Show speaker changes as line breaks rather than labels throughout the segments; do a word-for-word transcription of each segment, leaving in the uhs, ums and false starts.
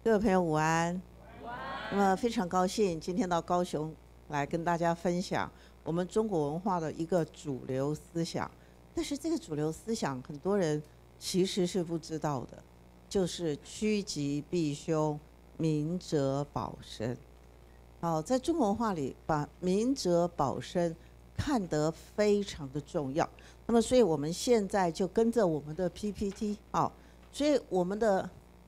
各位朋友午安。那么非常高兴今天到高雄来跟大家分享我们中国文化的一个主流思想。但是这个主流思想很多人其实是不知道的，就是趋吉避凶，明哲保身。好，在中国文化里把明哲保身看得非常的重要。那么所以我们现在就跟着我们的 P P T， 好，所以我们的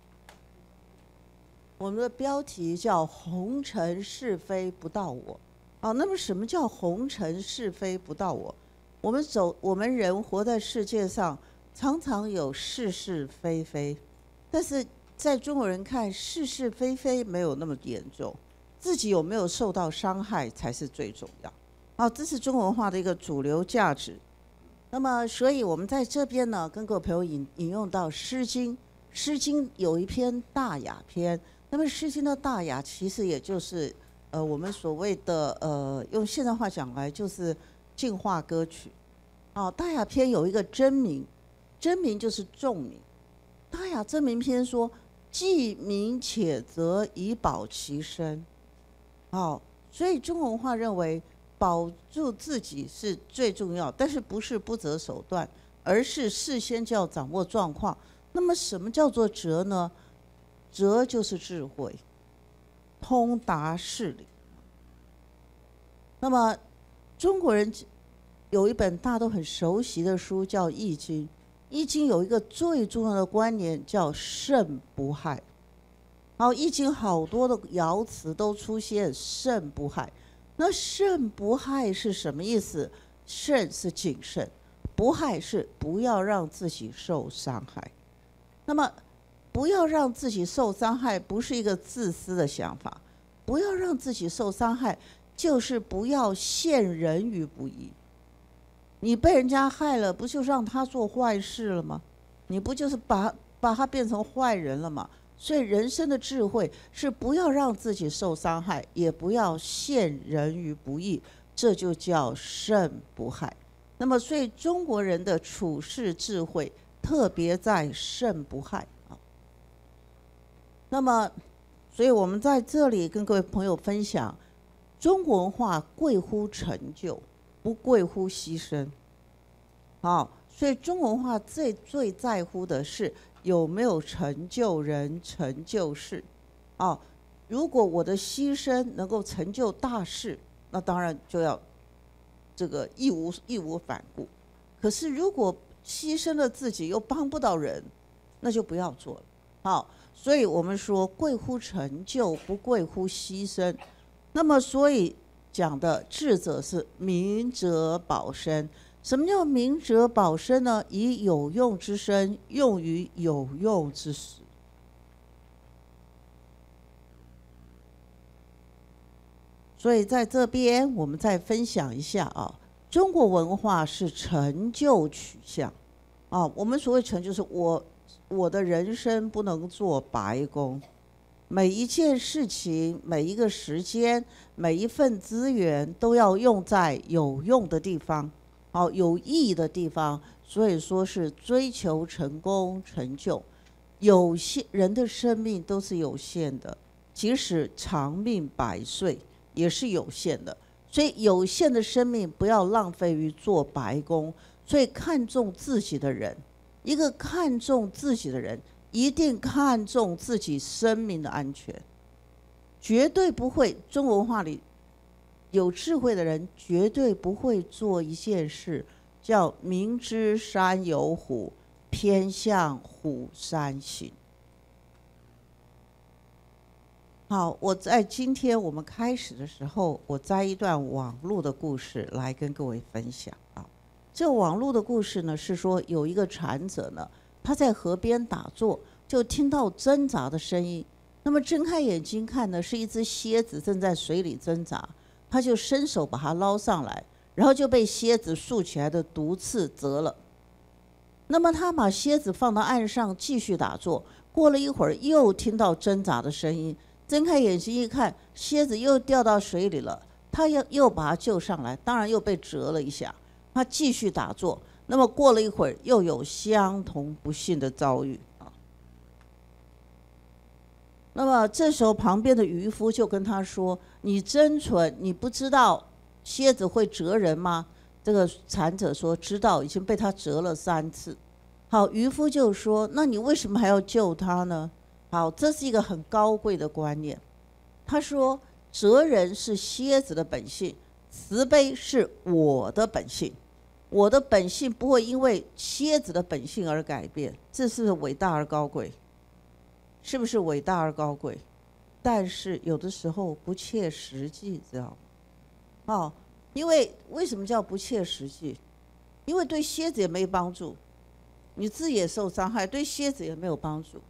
我们的标题叫红尘是非不到我。好，那么什么叫红尘是非不到我？我们走，我们人活在世界上，常常有是是非非，但是在中国人看，是是非非没有那么严重，自己有没有受到伤害才是最重要。好，这是中国文化的一个主流价值。那么，所以我们在这边呢，跟各位朋友引引用到《诗经》，《诗经》有一篇《大雅》篇。那么《诗经》的大雅其实也就是呃我们所谓的呃用现代话讲来就是进化歌曲。哦，大雅篇有一个真名，真名就是仲名。大雅真名篇说：既明且泽，以保其身。哦，所以中国文化认为保住自己是最重要，但是不是不择手段，而是事先就要掌握状况。那么什么叫做哲呢？哲就是智慧，通达事理。那么中国人有一本大家都很熟悉的书叫《易经》，《易经》有一个最重要的观念叫胜不害。好，《易经》好多的爻辞都出现胜不害。那胜不害是什么意思？胜是谨慎，不害是不要让自己受伤害。那么不要让自己受伤害不是一个自私的想法，不要让自己受伤害就是不要陷人于不义。你被人家害了，不就让他做坏事了吗？你不就是把把他变成坏人了吗？所以人生的智慧是不要让自己受伤害，也不要陷人于不义，这就叫胜不害。那么所以中国人的处世智慧特别在胜不害。那么所以我们在这里跟各位朋友分享，中国文化贵乎成就，不贵乎牺牲。好，所以中国文化最最在乎的是有没有成就人、成就事。哦，如果我的牺牲能够成就大事，那当然就要这个义无义无反顾。可是如果牺牲了自己又帮不到人，那就不要做了。好，所以我们说贵乎成就，不贵乎牺牲。那么所以讲的智者是明哲保身。什么叫明哲保身呢？以有用之身用于有用之时。所以在这边我们再分享一下啊，中国文化是成就取向啊。我们所谓成就是我我的人生不能做白工，每一件事情、每一个时间、每一份资源都要用在有用的地方，好，有意义的地方。所以说是追求成功成就。有限人的生命都是有限的，即使长命百岁也是有限的。所以有限的生命不要浪费于做白工。所以看重自己的人，一个看重自己的人一定看重自己生命的安全，绝对不会，中国文化里有智慧的人绝对不会做一件事叫明知山有虎，偏向虎山行。好，我在今天我们开始的时候，我摘一段网络的故事来跟各位分享啊。这个网络的故事呢，是说有一个船者呢，他在河边打坐，就听到挣扎的声音。那么睁开眼睛看呢，是一只蝎子正在水里挣扎，他就伸手把它捞上来，然后就被蝎子竖起来的毒刺蛰了。那么他把蝎子放到岸上继续打坐，过了一会儿又听到挣扎的声音，睁开眼睛一看，蝎子又掉到水里了，他又又把它救上来，当然又被蛰了一下。他继续打坐，那么过了一会儿又有相同不幸的遭遇。 那么这时候旁边的渔夫就跟他说：“你真蠢，你不知道蝎子会蛰人吗？”这个禅者说：“知道，已经被他蛰了三次。”好，渔夫就说：“那你为什么还要救他呢？”好，这是一个很高贵的观念。他说：“蛰人是蝎子的本性，慈悲是我的本性。我的本性不会因为蝎子的本性而改变。”这是伟大而高贵，是不是伟大而高贵？但是有的时候不切实际，知道吗？哦，因为为什么叫不切实际？因为对蝎子也没帮助，你自己也受伤害，对蝎子也没有帮助。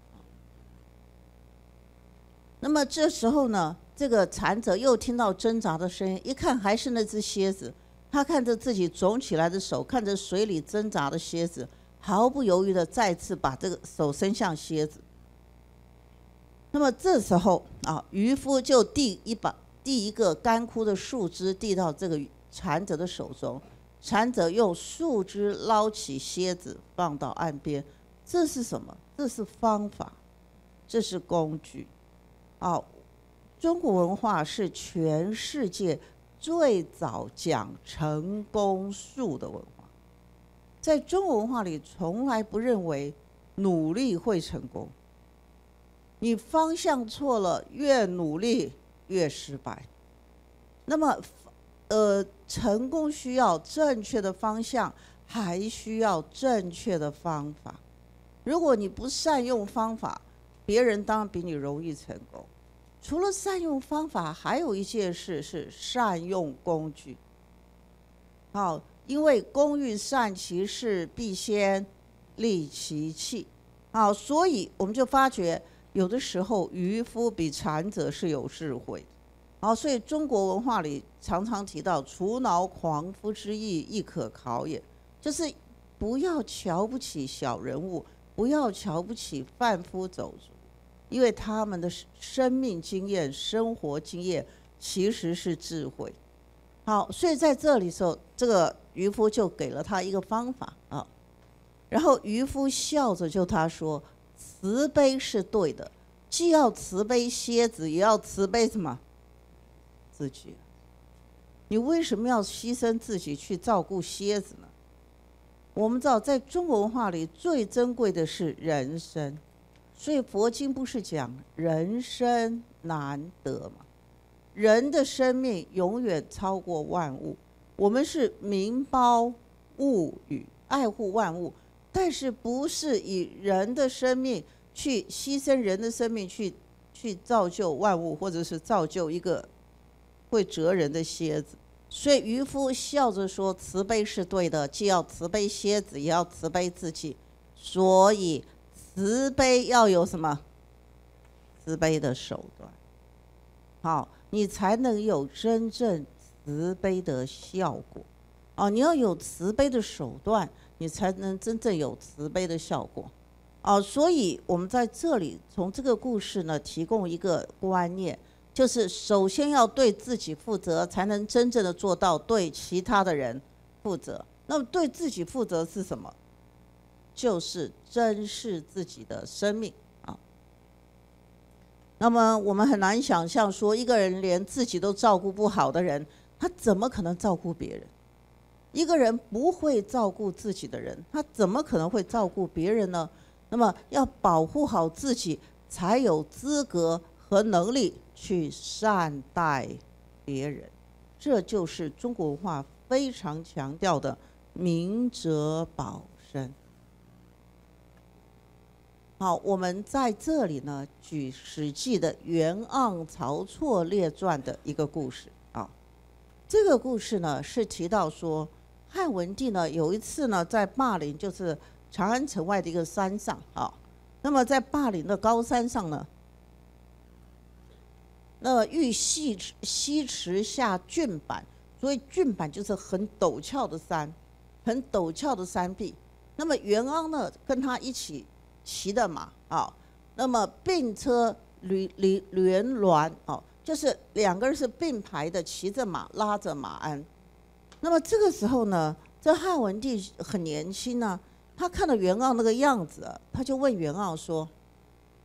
那么这时候呢，这个禅者又听到挣扎的声音，一看还是那只蝎子。他看着自己肿起来的手，看着水里挣扎的蝎子，毫不犹豫的再次把这个手伸向蝎子。那么这时候啊，渔夫就递一把递一个干枯的树枝递到这个禅者的手中，禅者用树枝捞起蝎子放到岸边。这是什么？这是方法，这是工具。啊，中国文化是全世界最早讲成功术的文化。在中国文化里，从来不认为努力会成功。你方向错了，越努力越失败。那么，呃，成功需要正确的方向，还需要正确的方法。如果你不善用方法，别人当然比你容易成功。除了善用方法，还有一件事是善用工具。好，因为工欲善其事，必先利其器。好，所以我们就发觉，有的时候渔夫比禅者是有智慧的。好，所以中国文化里常常提到“除挠狂夫之意，亦可考也”，就是不要瞧不起小人物，不要瞧不起贩夫走卒。因为他们的生命经验、生活经验其实是智慧。好，所以在这里的时候，这个渔夫就给了他一个方法啊。然后渔夫笑着就他说：“慈悲是对的，既要慈悲蝎子，也要慈悲什么？自己。你为什么要牺牲自己去照顾蝎子呢？”我们知道，在中国文化里最珍贵的是人生。所以佛经不是讲人生难得吗？人的生命永远超过万物。我们是民胞物与，爱护万物，但是不是以人的生命去牺牲人的生命去去造就万物，或者是造就一个会蛰人的蝎子。所以渔夫笑着说：“慈悲是对的，既要慈悲蝎子，也要慈悲自己。所以。”慈悲要有什么？慈悲的手段，好，你才能有真正慈悲的效果。哦，你要有慈悲的手段，你才能真正有慈悲的效果。哦，所以我们在这里从这个故事呢，提供一个观念，就是首先要对自己负责，才能真正的做到对其他的人负责。那么对自己负责是什么？就是珍视自己的生命啊。那么我们很难想象说，一个人连自己都照顾不好的人，他怎么可能照顾别人？一个人不会照顾自己的人，他怎么可能会照顾别人呢？那么要保护好自己，才有资格和能力去善待别人。这就是中国文化非常强调的明哲保身。好，我们在这里呢，举《史记》的《袁盎晁错列传》的一个故事啊。这个故事呢，是提到说，汉文帝呢有一次呢，在霸陵，就是长安城外的一个山上啊。那么在霸陵的高山上呢，那么欲西西池下峻坂，所以峻坂就是很陡峭的山，很陡峭的山壁。那么袁盎呢，跟他一起骑的马啊，那么并车驴驴连鸾哦，就是两个人是并排的骑着马，拉着马鞍。那么这个时候呢，这汉文帝很年轻呢、啊，他看到袁盎那个样子、啊，他就问袁盎说：“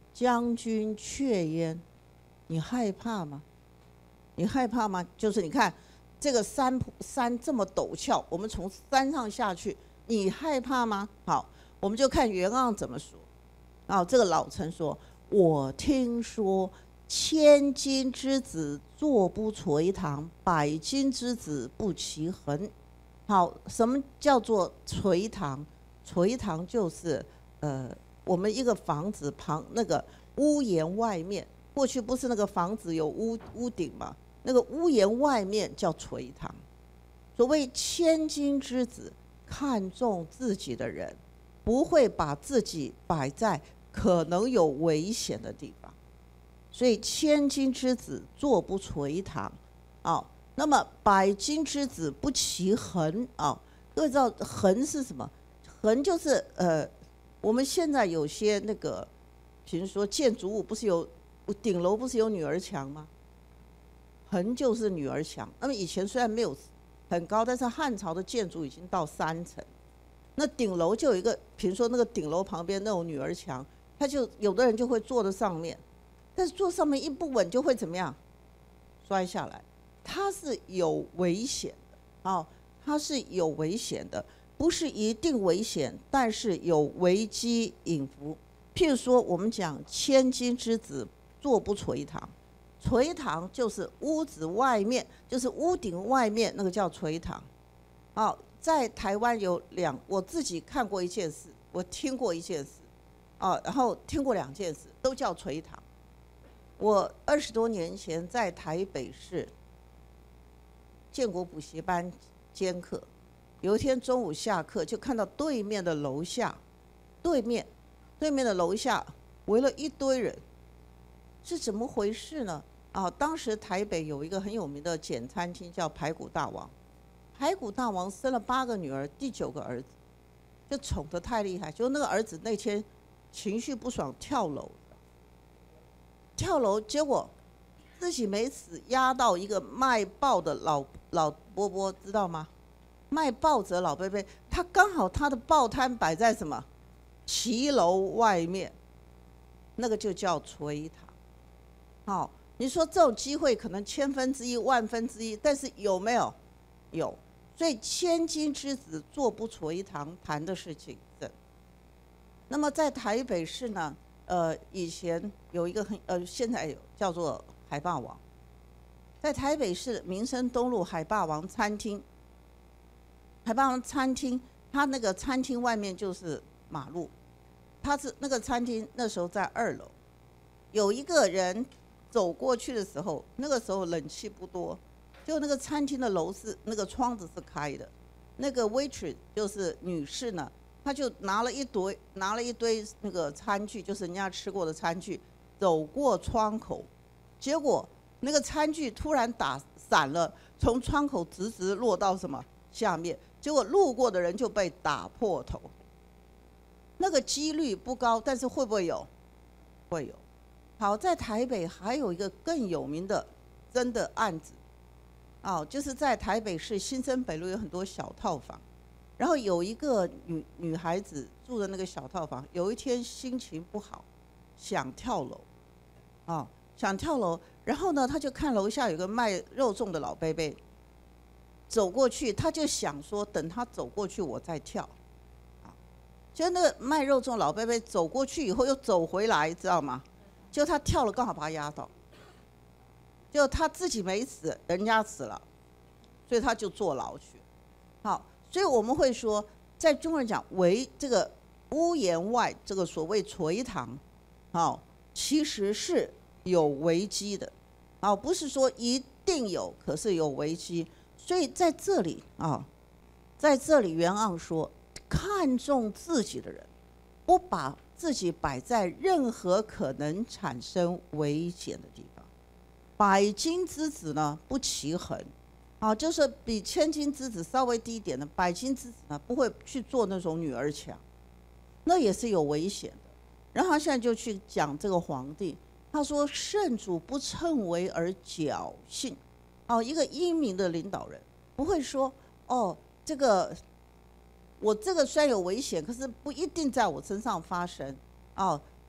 将军却焉，你害怕吗？你害怕吗？就是你看这个山山这么陡峭，我们从山上下去，你害怕吗？好，我们就看袁盎怎么说。啊，这个老臣说：“我听说千金之子坐不垂堂，百金之子不齐衡。”好，什么叫做垂堂？垂堂就是呃，我们一个房子旁那个屋檐外面，过去不是那个房子有屋屋顶吗？那个屋檐外面叫垂堂。所谓千金之子，看重自己的人，不会把自己摆在可能有危险的地方。所以千金之子坐不垂堂，啊，那么百金之子不齐衡啊。各位知道衡是什么？衡就是呃，我们现在有些那个，比如说建筑物不是有顶楼不是有女儿墙吗？衡就是女儿墙。那么以前虽然没有很高，但是汉朝的建筑已经到三层，那顶楼就有一个，比如说那个顶楼旁边那种女儿墙，他就有的人就会坐在上面，但是坐上面一不稳就会怎么样？摔下来，它是有危险的啊，它是有危险的，不是一定危险，但是有危机隐伏。譬如说，我们讲千金之子坐不垂堂，垂堂就是屋子外面，就是屋顶外面那个叫垂堂。啊，在台湾有两，我自己看过一件事，我听过一件事，啊，然后听过两件事，都叫垂堂。我二十多年前在台北市建国补习班兼课，有一天中午下课，就看到对面的楼下，对面对面的楼下围了一堆人，是怎么回事呢？啊，当时台北有一个很有名的简餐厅叫排骨大王，排骨大王生了八个女儿，第九个儿子就宠得太厉害，就那个儿子那天情绪不爽跳楼。跳楼，结果自己没死，压到一个卖报的老老伯伯，知道吗？卖报纸的老伯伯，他刚好他的报摊摆在什么骑楼外面，那个就叫垂堂。好、哦，你说这种机会可能千分之一、万分之一，但是有没有？有。所以千金之子坐不垂堂，谈的是谨慎。那么在台北市呢？呃，以前有一个很呃，现在有叫做海霸王，在台北市民生东路海霸王餐厅。海霸王餐厅，它那个餐厅外面就是马路，它是那个餐厅那时候在二楼，有一个人走过去的时候，那个时候冷气不多，就那个餐厅的楼是那个窗子是开的，那个 waitress 就是女士呢。他就拿了一堆拿了一堆那个餐具，就是人家吃过的餐具，走过窗口，结果那个餐具突然打散了，从窗口直直落到什么下面，结果路过的人就被打破头。那个几率不高，但是会不会有？会有。好，在台北还有一个更有名的真的案子，哦，就是在台北市新生北路有很多小套房。然后有一个女女孩子住的那个小套房，有一天心情不好，想跳楼，啊，想跳楼。然后呢，她就看楼下有个卖肉粽的老伯伯，走过去，她就想说，等他走过去我再跳，啊，就那个卖肉粽老伯伯走过去以后又走回来，知道吗？就他跳了，刚好把他压倒，就他自己没死，人家死了，所以他就坐牢去，好。所以我们会说，在中国人讲围这个屋檐外这个所谓垂堂，好，其实是有危机的，啊，不是说一定有，可是有危机。所以在这里啊，在这里袁盎说，看重自己的人，不把自己摆在任何可能产生危险的地方。百金之子呢，不齐衡。啊，就是比千金之子稍微低一点的百金之子呢，不会去做那种女儿墙，那也是有危险的。然后他现在就去讲这个皇帝，他说圣主不称为而侥幸。哦，一个英明的领导人不会说哦，这个我这个虽然有危险，可是不一定在我身上发生。哦，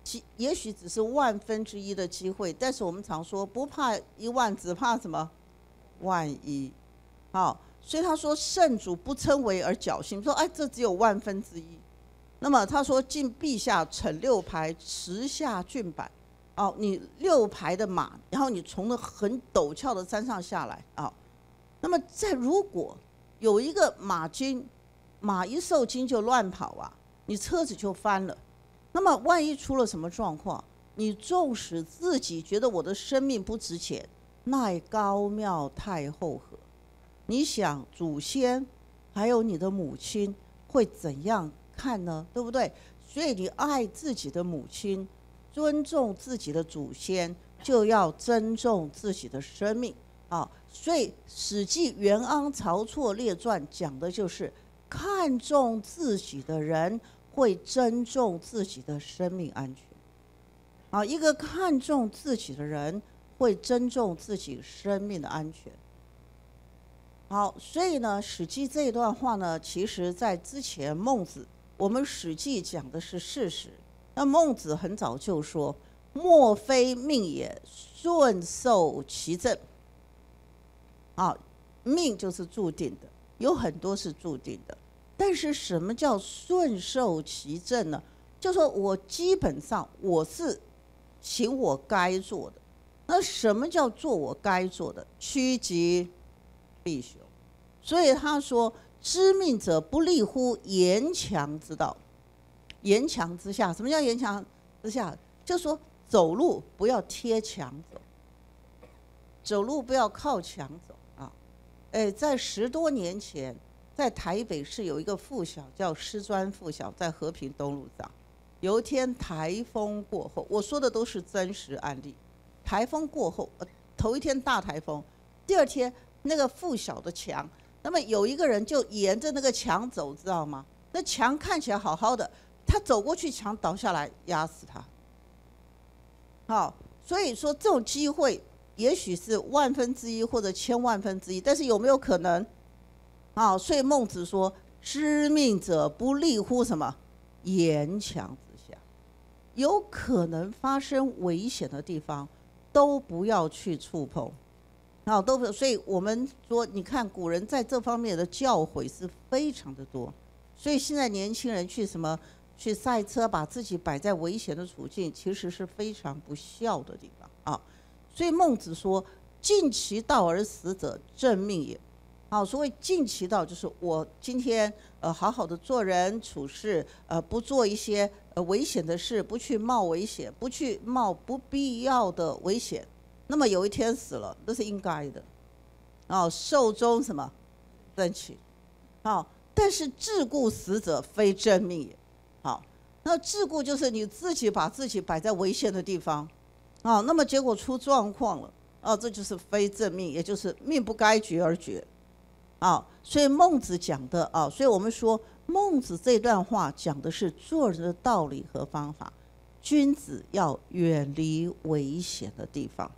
几也许只是万分之一的机会，但是我们常说不怕一万，只怕什么万一。好，所以他说圣主不称为而侥幸，说哎这只有万分之一。那么他说进陛下乘六排驰下峻坂，哦，你六排的马，然后你从那很陡峭的山上下来啊、哦。那么在如果有一个马筋，马一受惊就乱跑啊，你车子就翻了。那么万一出了什么状况，你纵使自己觉得我的生命不值钱，奈高庙太后何？你想祖先还有你的母亲会怎样看呢？对不对？所以你爱自己的母亲，尊重自己的祖先，就要尊重自己的生命啊。所以《史记·元昂晁错列传》讲的就是看重自己的人会尊重自己的生命安全啊。一个看重自己的人会尊重自己生命的安全。好，所以呢，《史记》这一段话呢，其实在之前孟子，我们《史记》讲的是事实。那孟子很早就说：“莫非命也，顺受其正。”啊，命就是注定的，有很多是注定的。但是什么叫顺受其正呢？就说我基本上我是行我该做的。那什么叫做我该做的？趋吉避凶。所以他说：“知命者不立乎严强之道。”严强之下，什么叫严强之下？就说走路不要贴墙走，走路不要靠墙走啊！哎，在十多年前，在台北市有一个附小叫师专附小，在和平东路上。有一天台风过后，我说的都是真实案例。台风过后，呃，头一天大台风，第二天那个附小的墙。那么有一个人就沿着那个墙走，知道吗？那墙看起来好好的，他走过去，墙倒下来压死他。好，所以说这种机会也许是万分之一或者千万分之一，但是有没有可能？啊，所以孟子说：“知命者不立乎什么严强之下。”有可能发生危险的地方，都不要去触碰。啊，都不，所以我们说，你看古人在这方面的教诲是非常的多，所以现在年轻人去什么去赛车，把自己摆在危险的处境，其实是非常不孝的地方啊。所以孟子说：“尽其道而死者，正命也。”好，所谓尽其道，就是我今天呃好好的做人处事，呃不做一些呃危险的事，不去冒危险，不去冒不必要的危险。那么有一天死了，那是应该的，哦，寿终什么正寝，好，但是桎梏死者，非正命也。好，那桎梏就是你自己把自己摆在危险的地方，啊，那么结果出状况了，啊，这就是非正命，也就是命不该绝而绝，啊，所以孟子讲的啊，所以我们说孟子这段话讲的是做人的道理和方法，君子要远离危险的地方。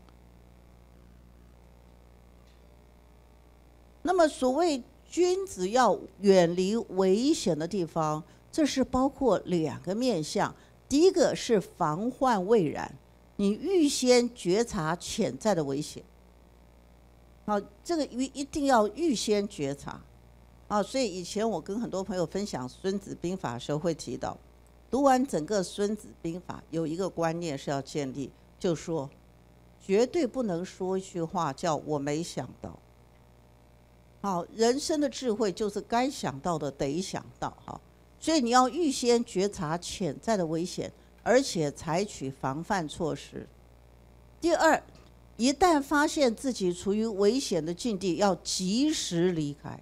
那么所谓君子要远离危险的地方，这是包括两个面向。第一个是防患未然，你预先觉察潜在的危险。好，这个一一定要预先觉察。啊，所以以前我跟很多朋友分享《孙子兵法》的时候，会提到，读完整个《孙子兵法》，有一个观念是要建立，就说绝对不能说一句话叫我没想到。好，人生的智慧就是该想到的得想到，好，所以你要预先觉察潜在的危险，而且采取防范措施。第二，一旦发现自己处于危险的境地，要及时离开，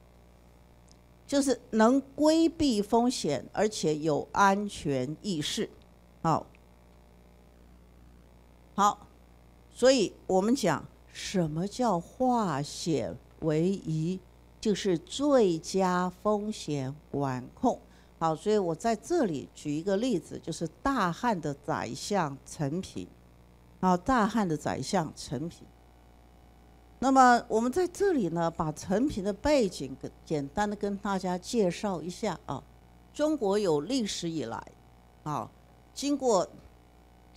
就是能规避风险，而且有安全意识。好，好，所以我们讲什么叫化险为夷，就是最佳风险管控。好，所以我在这里举一个例子，就是大汉的宰相陈平。好，大汉的宰相陈平。那么我们在这里呢，把陈平的背景简单的跟大家介绍一下啊。中国有历史以来，啊，经过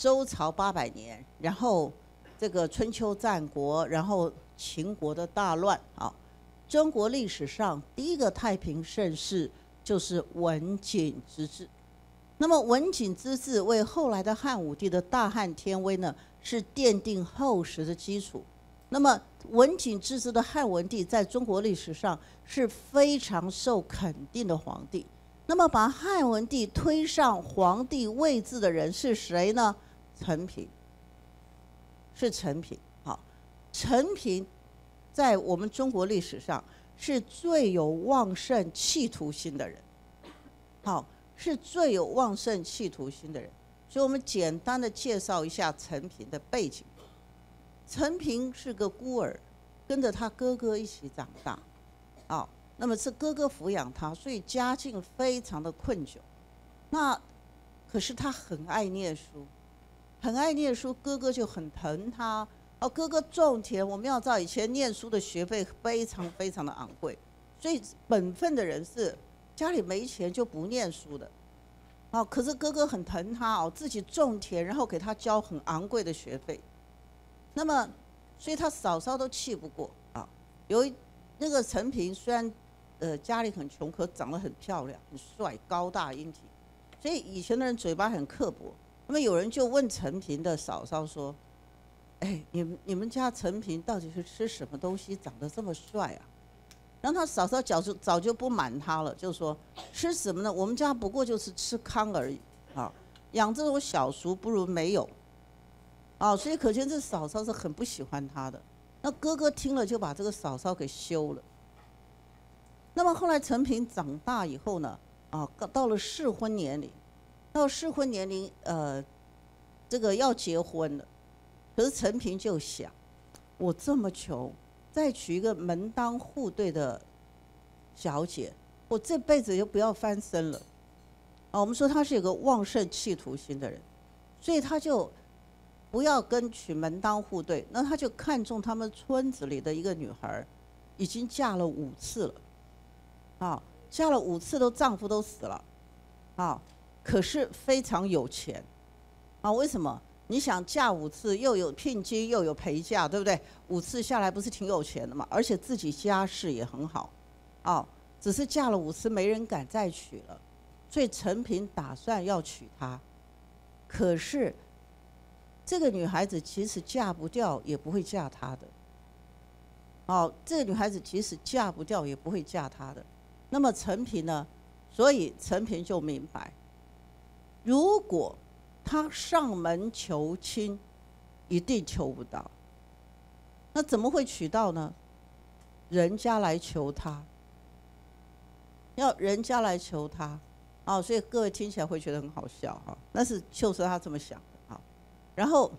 周朝八百年，然后这个春秋战国，然后秦国的大乱啊。中国历史上第一个太平盛世就是文景之治。那么文景之治为后来的汉武帝的大汉天威呢，是奠定厚实的基础。那么文景之治的汉文帝在中国历史上是非常受肯定的皇帝。那么把汉文帝推上皇帝位置的人是谁呢？陈平，是陈平。好，陈平在我们中国历史上是最有旺盛企图心的人。好，是最有旺盛企图心的人。所以我们简单的介绍一下陈平的背景。陈平是个孤儿，跟着他哥哥一起长大。好，那么是哥哥抚养他，所以家境非常的困窘。那可是他很爱念书，很爱念书，哥哥就很疼他。哦，哥哥种田，我们要知道以前念书的学费非常非常的昂贵，所以本分的人是家里没钱就不念书的。哦，可是哥哥很疼他哦，自己种田，然后给他交很昂贵的学费。那么，所以他嫂嫂都气不过啊。有一那个陈平虽然呃家里很穷，可长得很漂亮、很帅、高大英体，所以以前的人嘴巴很刻薄。那么有人就问陈平的嫂嫂说：“哎，你们你们家陈平到底是吃什么东西长得这么帅啊？”然后他嫂嫂早就早就不满他了，就说：“吃什么呢？我们家不过就是吃糠而已啊，养这种小鼠不如没有。”啊，所以可见这嫂嫂是很不喜欢他的。那哥哥听了就把这个嫂嫂给休了。那么后来陈平长大以后呢，啊，到了适婚年龄，到适婚年龄，呃，这个要结婚了。可是陈平就想，我这么穷，再娶一个门当户对的小姐，我这辈子就不要翻身了。啊，我们说他是有个旺盛企图心的人，所以他就不要跟娶门当户对，那他就看中他们村子里的一个女孩，已经嫁了五次了，啊，嫁了五次都丈夫都死了，啊，可是非常有钱，啊，为什么？你想嫁五次，又有聘金又有陪嫁，对不对？五次下来不是挺有钱的吗？而且自己家世也很好，啊，只是嫁了五次没人敢再娶了，所以陈平打算要娶她，可是这个女孩子即使嫁不掉，也不会嫁他的。哦，这个女孩子即使嫁不掉，也不会嫁他的。那么陈平呢？所以陈平就明白，如果他上门求亲，一定求不到。那怎么会娶到呢？人家来求他，要人家来求他。哦，所以各位听起来会觉得很好笑哈，那是就是他这么想的。然后，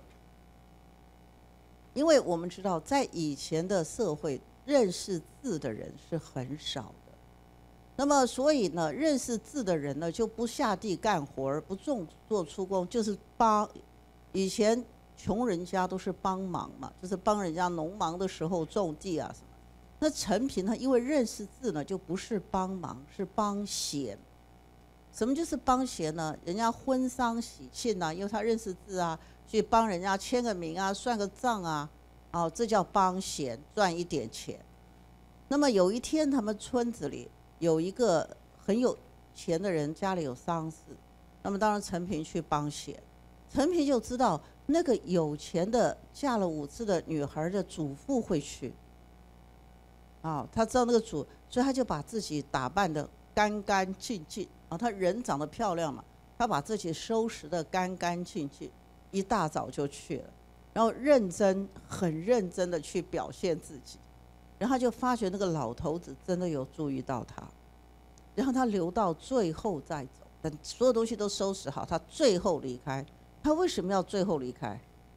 因为我们知道，在以前的社会，认识字的人是很少的。那么，所以呢，认识字的人呢，就不下地干活，不种做出工，就是帮。以前穷人家都是帮忙嘛，就是帮人家农忙的时候种地啊什么。那陈平呢，因为认识字呢，就不是帮忙，是帮闲。什么就是帮闲呢？人家婚丧喜庆啊，因为他认识字啊。去帮人家签个名啊，算个账啊，哦，这叫帮闲，赚一点钱。那么有一天，他们村子里有一个很有钱的人，家里有丧事，那么当然陈平去帮闲。陈平就知道那个有钱的嫁了五次的女孩的祖父会去，啊、哦，他知道那个祖，所以他就把自己打扮得干干净净啊，他人长得漂亮嘛，他把自己收拾得干干净净。一大早就去了，然后认真很认真的去表现自己，然后就发觉那个老头子真的有注意到他，然后他留到最后再走，等所有东西都收拾好，他最后离开。他为什么要最后离开？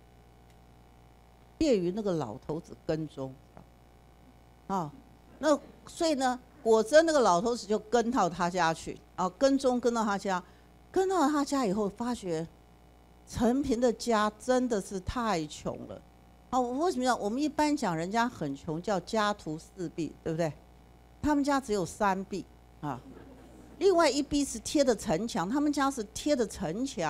便于那个老头子跟踪啊，那所以呢，果真那个老头子就跟到他家去啊，跟踪跟到他家，跟到他家以后发觉。陈平的家真的是太穷了，啊，为什么要？我们一般讲人家很穷叫家徒四壁，对不对？他们家只有三壁啊，另外一壁是贴的城墙，他们家是贴的城墙，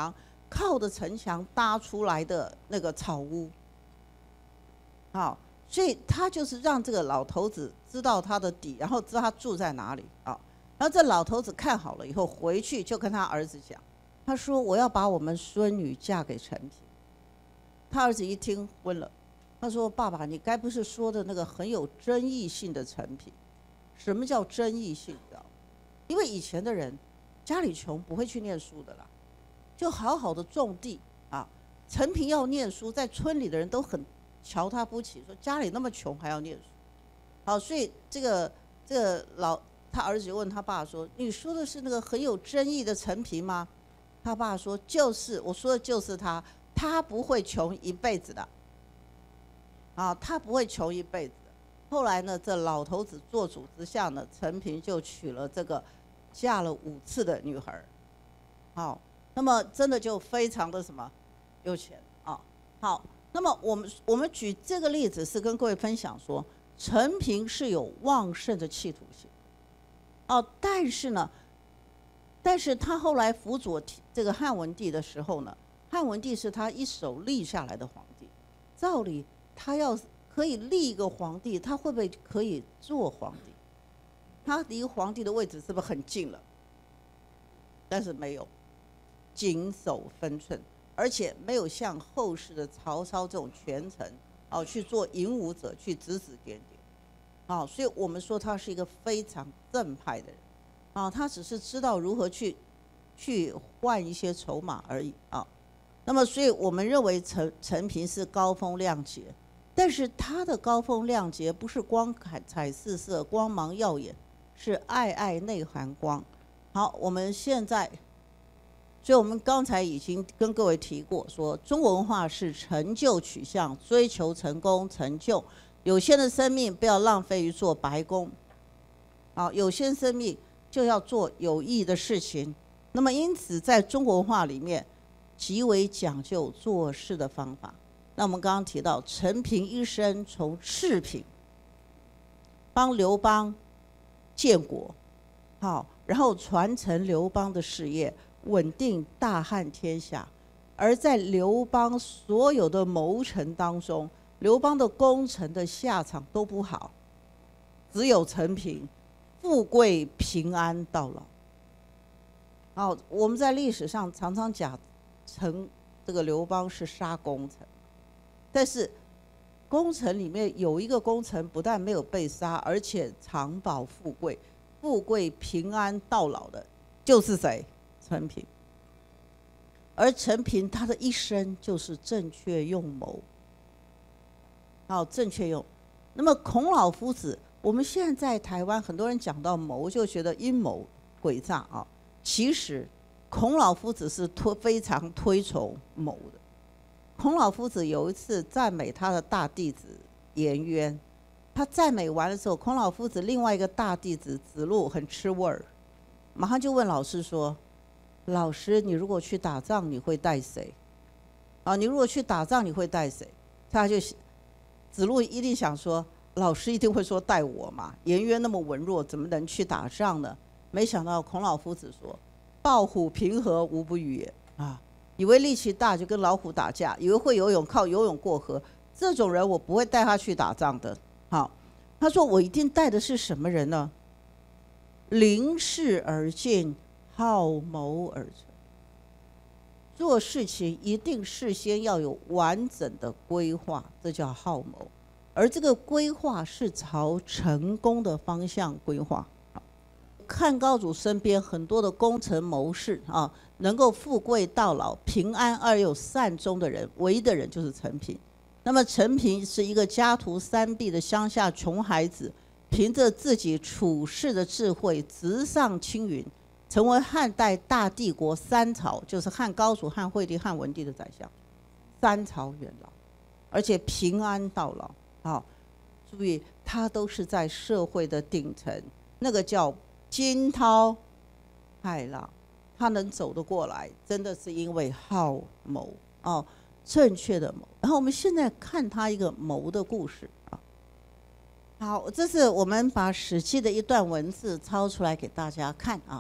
靠着城墙搭出来的那个草屋。好，所以他就是让这个老头子知道他的底，然后知道他住在哪里啊。然后这老头子看好了以后，回去就跟他儿子讲，他说我要把我们孙女嫁给陈平。他儿子一听昏了，他说爸爸，你该不是说的那个很有争议性的陈平？什么叫争议性的？因为以前的人家里穷，不会去念书的啦，就好好的种地啊。陈平要念书，在村里的人都很瞧他不起，说家里那么穷还要念书。好，所以这个这个老他儿子就问他爸说：“你说的是那个很有争议的陈平吗？”他爸说：“就是，我说的就是他，他不会穷一辈子的。啊，他不会穷一辈子的。”后来呢，这老头子做主之下呢，陈平就娶了这个嫁了五次的女孩。好，那么真的就非常的什么有钱啊。好。那么我们我们举这个例子是跟各位分享说，陈平是有旺盛的企图心，哦，但是呢，但是他后来辅佐这个汉文帝的时候呢，汉文帝是他一手立下来的皇帝，照理他要可以立一个皇帝，他会不会可以做皇帝？他离皇帝的位置是不是很近了？但是没有，谨守分寸。而且没有像后世的曹操这种权臣哦去做引武者，去指指点点，啊，所以我们说他是一个非常正派的人，啊，他只是知道如何去去换一些筹码而已啊。那么，所以我们认为陈陈平是高风亮节，但是他的高风亮节不是光彩四射、光芒耀眼，是爱爱内含光。好，我们现在。所以我们刚才已经跟各位提过，说中国文化是成就取向，追求成功成就。有限的生命不要浪费于做白工，啊，有限生命就要做有意义的事情。那么因此，在中国文化里面，极为讲究做事的方法。那我们刚刚提到，陈平一生从赤贫帮刘邦建国，好，然后传承刘邦的事业。稳定大汉天下，而在刘邦所有的谋臣当中，刘邦的功臣的下场都不好，只有陈平富贵平安到老。好，我们在历史上常常讲陈这个刘邦是杀功臣，但是功臣里面有一个功臣不但没有被杀，而且长保富贵，富贵平安到老的，就是谁？陈平。而陈平他的一生就是正确用谋，好，正确用。那么孔老夫子，我们现在在台湾很多人讲到谋就觉得阴谋诡诈啊，其实孔老夫子是推非常推崇谋的。孔老夫子有一次赞美他的大弟子颜渊，他赞美完的时候，孔老夫子另外一个大弟子子路很吃味儿，马上就问老师说：“老师，你如果去打仗，你会带谁？啊，你如果去打仗，你会带谁？”他就子路一定想说，老师一定会说带我嘛。颜渊那么文弱，怎么能去打仗呢？没想到孔老夫子说：“抱虎平和，无不与也。”啊，以为力气大就跟老虎打架，以为会游泳靠游泳过河，这种人我不会带他去打仗的。好，他说我一定带的是什么人呢？临事而进，好谋而成。做事情一定事先要有完整的规划，这叫好谋。而这个规划是朝成功的方向规划。汉高祖身边很多的功臣谋士啊，能够富贵到老、平安而又善终的人，唯一的人就是陈平。那么陈平是一个家徒三壁的乡下穷孩子，凭着自己处世的智慧，直上青云，成为汉代大帝国三朝，就是汉高祖、汉惠帝、汉文帝的宰相，三朝元老，而且平安到老。好，注意，他都是在社会的顶层，那个叫惊涛骇浪，他能走得过来，真的是因为好谋哦，正确的谋。然后我们现在看他一个谋的故事啊。好，这是我们把《史记》的一段文字抄出来给大家看啊。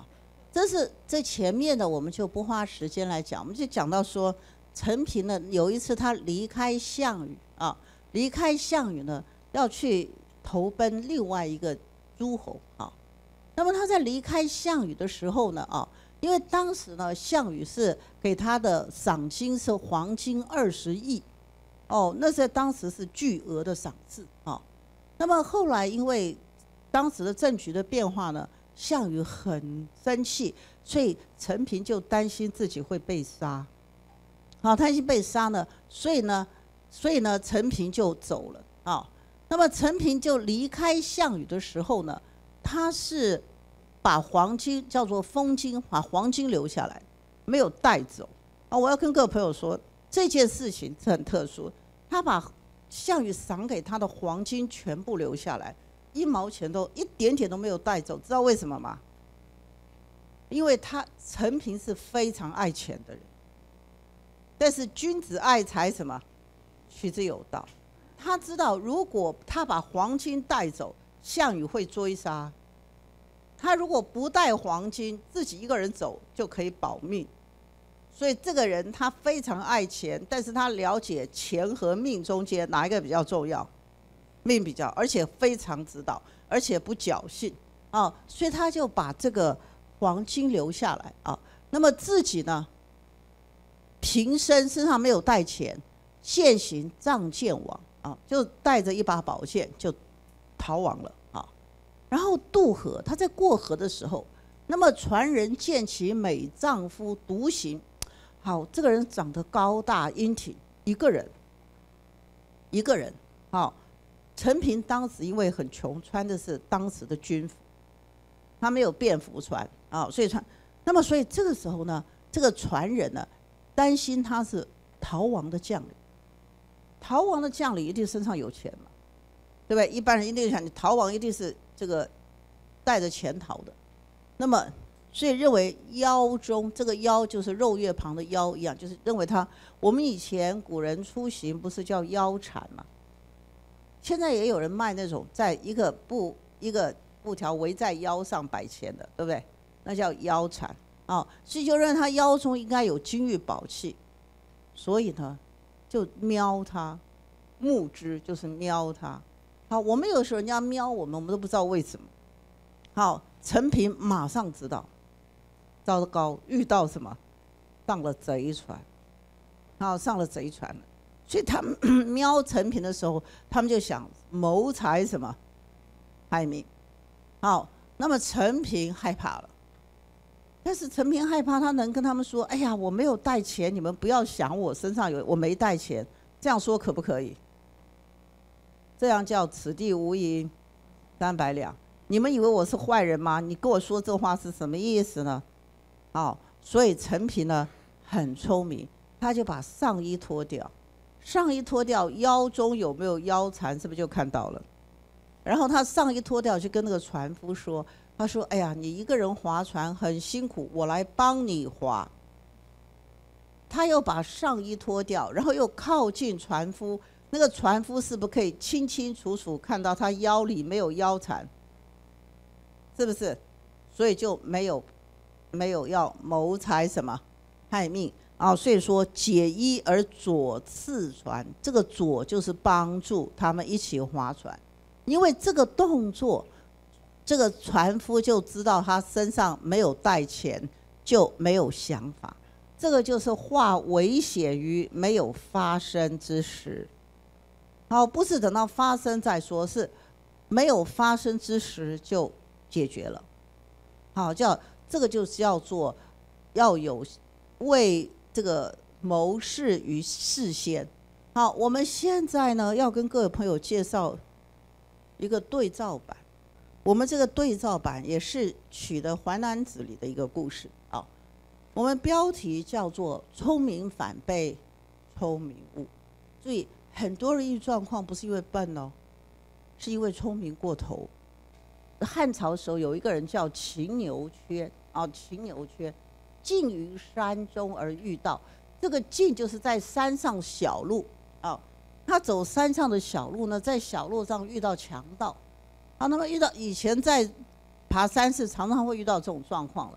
这是这前面的我们就不花时间来讲，我们就讲到说，陈平呢有一次他离开项羽啊，离开项羽呢要去投奔另外一个诸侯啊。那么他在离开项羽的时候呢啊，因为当时呢项羽是给他的赏金是黄金二十亿，哦，那在当时是巨额的赏赐啊。那么后来因为当时的政局的变化呢，项羽很生气，所以陈平就担心自己会被杀，好，担心被杀呢，所以呢，所以呢，陈平就走了啊。那么陈平就离开项羽的时候呢，他是把黄金叫做封金，把黄金留下来，没有带走啊。我要跟各位朋友说，这件事情是很特殊，他把项羽赏给他的黄金全部留下来。一毛钱都一点点都没有带走，知道为什么吗？因为他陈平是非常爱钱的人，但是君子爱财什么？取之有道。他知道如果他把黄金带走，项羽会追杀。他如果不带黄金，自己一个人走就可以保命。所以这个人他非常爱钱，但是他了解钱和命中间哪一个比较重要？命比较，而且非常知道，而且不侥幸啊，所以他就把这个黄金留下来啊。那么自己呢，平生身上没有带钱，现行仗剑往啊，就带着一把宝剑就逃亡了啊。然后渡河，他在过河的时候，那么传人见其美丈夫独行，好，这个人长得高大英挺，一个人，一个人，好。陈平当时因为很穷，穿的是当时的军服，他没有便服穿啊，所以穿。那么，所以这个时候呢，这个传人呢，担心他是逃亡的将领。逃亡的将领一定身上有钱嘛，对不对？一般人一定想，你逃亡一定是这个带着钱逃的。那么，所以认为腰中这个腰就是肉月旁的腰一样，就是认为他。我们以前古人出行不是叫腰缠嘛？现在也有人卖那种在一个布一个布条围在腰上摆钱的，对不对？那叫腰缠啊，所以就认为他腰中应该有金玉宝器，所以呢，就瞄他，目之就是瞄他。好，我们有时候人家瞄我们，我们都不知道为什么。好，陈平马上知道，糟糕，遇到什么？上了贼船，好，上了贼船了。所以他们瞄陈平的时候，他们就想谋财什么害命。好，那么陈平害怕了，但是陈平害怕，他能跟他们说：“哎呀，我没有带钱，你们不要想我身上有，我没带钱。”这样说可不可以？这样叫此地无银三百两。你们以为我是坏人吗？你跟我说这话是什么意思呢？好，所以陈平呢很聪明，他就把上衣脱掉。上衣脱掉，腰中有没有腰缠，是不是就看到了？然后他上衣脱掉，就跟那个船夫说：“他说，哎呀，你一个人划船很辛苦，我来帮你划。”他又把上衣脱掉，然后又靠近船夫，那个船夫是不是可以清清楚楚看到他腰里没有腰缠？是不是？所以就没有没有要谋财什么害命。啊，所以说解衣而左次船，这个左就是帮助他们一起划船，因为这个动作，这个船夫就知道他身上没有带钱，就没有想法。这个就是化危险于没有发生之时。好，不是等到发生再说，是没有发生之时就解决了。好，叫这个就是叫做要有为这个谋事于事先。好，我们现在呢要跟各位朋友介绍一个对照版。我们这个对照版也是取的《淮南子》里的一个故事啊。我们标题叫做“聪明反被聪明误”。注意，很多人遇状况不是因为笨哦，是因为聪明过头。汉朝的时候有一个人叫秦牛缺啊，秦牛缺。进于山中而遇到，这个进就是在山上小路啊，他走山上的小路呢，在小路上遇到强盗啊，那么遇到以前在爬山是常常会遇到这种状况了，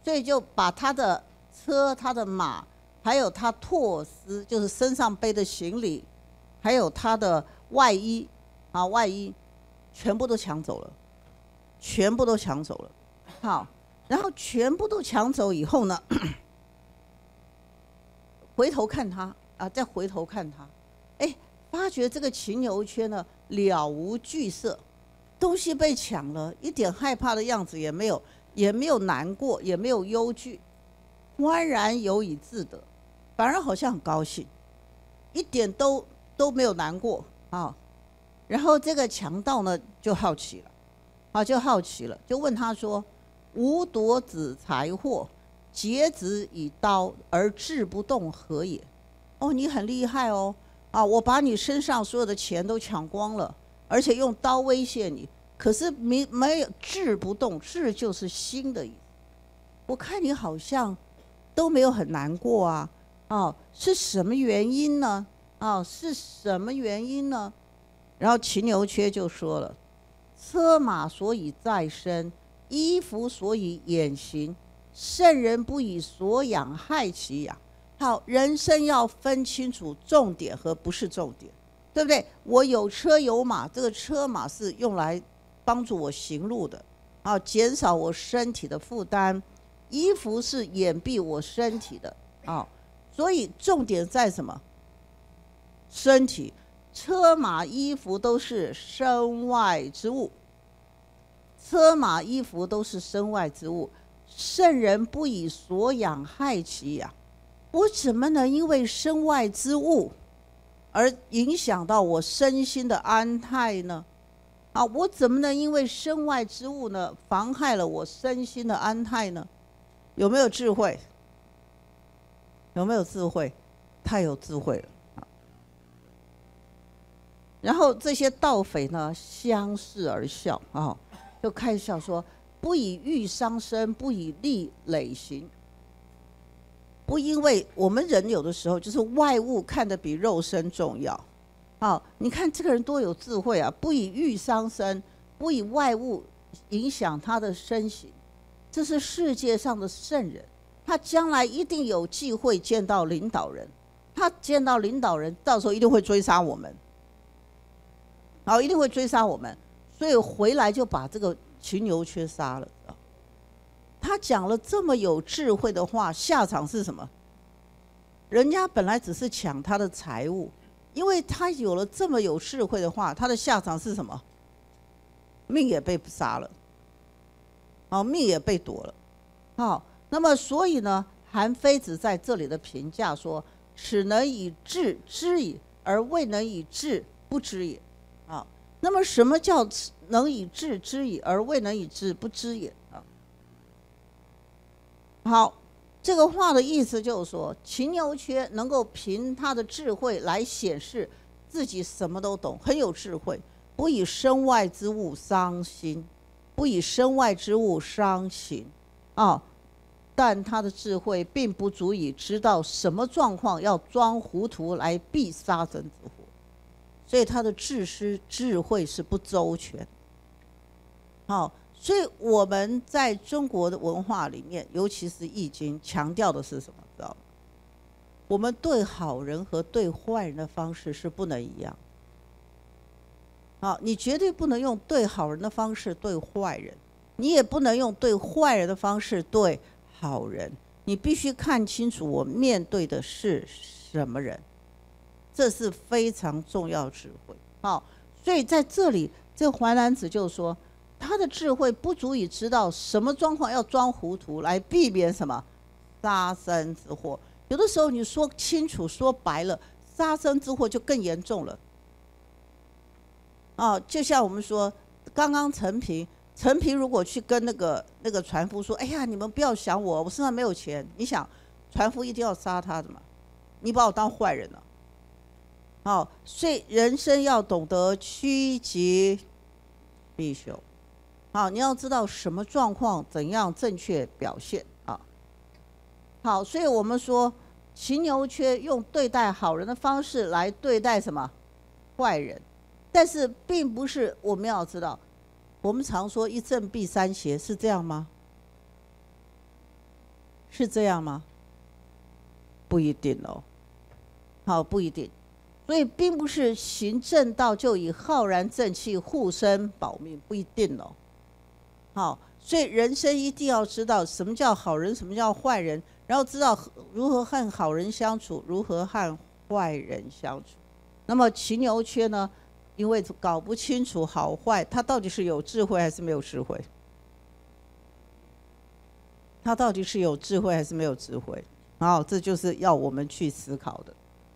所以就把他的车、他的马，还有他拓丝，就是身上背的行李，还有他的外衣啊，外衣全部都抢走了，全部都抢走了。好，然后全部都抢走以后呢，回头看他啊，再回头看他，哎，发觉这个秦牛缺呢了无惧色，东西被抢了，一点害怕的样子也没有，也没有难过，也没有忧惧，欢然有以自得，反而好像很高兴，一点都都没有难过啊。然后这个强盗呢就好奇了，啊，就好奇了，就问他说：“吾夺子财货，截子以刀，而治不动，何也？”哦，你很厉害哦，啊，我把你身上所有的钱都抢光了，而且用刀威胁你，可是没没有治不动，治就是心的意思。我看你好像都没有很难过啊，啊，是什么原因呢？啊，是什么原因呢？然后秦牛缺就说了：“车马所以在身，衣服所以掩行，圣人不以所养害其养。”好，人生要分清楚重点和不是重点，对不对？我有车有马，这个车马是用来帮助我行路的，啊，减少我身体的负担。衣服是掩蔽我身体的，啊，所以重点在什么？身体。车马衣服都是身外之物，车马衣服都是身外之物。圣人不以所养害其养，我怎么能因为身外之物而影响到我身心的安泰呢？啊，我怎么能因为身外之物呢，妨害了我身心的安泰呢？有没有智慧？有没有智慧？太有智慧了。然后这些盗匪呢，相视而笑啊，就开始笑说：“不以欲伤身，不以利累行。”不，因为我们人有的时候就是外物看得比肉身重要。啊，你看这个人多有智慧啊！不以欲伤身，不以外物影响他的身形。这是世界上的圣人，他将来一定有机会见到领导人，他见到领导人，到时候一定会追杀我们。然后一定会追杀我们，所以回来就把这个秦牛缺杀了。他讲了这么有智慧的话，下场是什么？人家本来只是抢他的财物，因为他有了这么有智慧的话，他的下场是什么？命也被杀了，哦，命也被夺了。好，那么所以呢，韩非子在这里的评价说：“此能以智知矣，而未能以智不知也。”啊，那么什么叫能以智知矣，而未能以智不知也？啊，好，这个话的意思就是说，秦牛缺能够凭他的智慧来显示自己什么都懂，很有智慧，不以身外之物伤心，不以身外之物伤情啊。但他的智慧并不足以知道什么状况要装糊涂来避杀身之祸。所以他的智识智慧是不周全。好，所以我们在中国的文化里面，尤其是《易经》，强调的是什么？知道吗？我们对好人和对坏人的方式是不能一样。好，你绝对不能用对好人的方式对坏人，你也不能用对坏人的方式对好人。你必须看清楚我面对的是什么人。这是非常重要智慧。好，所以在这里，这个淮南子就说，他的智慧不足以知道什么状况要装糊涂来避免什么杀身之祸。有的时候你说清楚说白了，杀身之祸就更严重了。啊，就像我们说，刚刚陈平，陈平如果去跟那个那个船夫说：“哎呀，你们不要想我，我身上没有钱。”你想，船夫一定要杀他的嘛？你把我当坏人了。好，所以人生要懂得趋吉避凶。好，你要知道什么状况怎样正确表现啊。好，所以我们说秦牛缺用对待好人的方式来对待什么坏人，但是并不是我们要知道，我们常说一正避三邪，是这样吗？ 是这样吗？不一定哦。好，不一定。所以并不是行正道就以浩然正气护身保命，不一定哦。好，所以人生一定要知道什么叫好人，什么叫坏人，然后知道如何和好人相处，如何和坏人相处。那么骑牛缺呢？因为搞不清楚好坏，他到底是有智慧还是没有智慧？他到底是有智慧还是没有智慧？好，这就是要我们去思考的。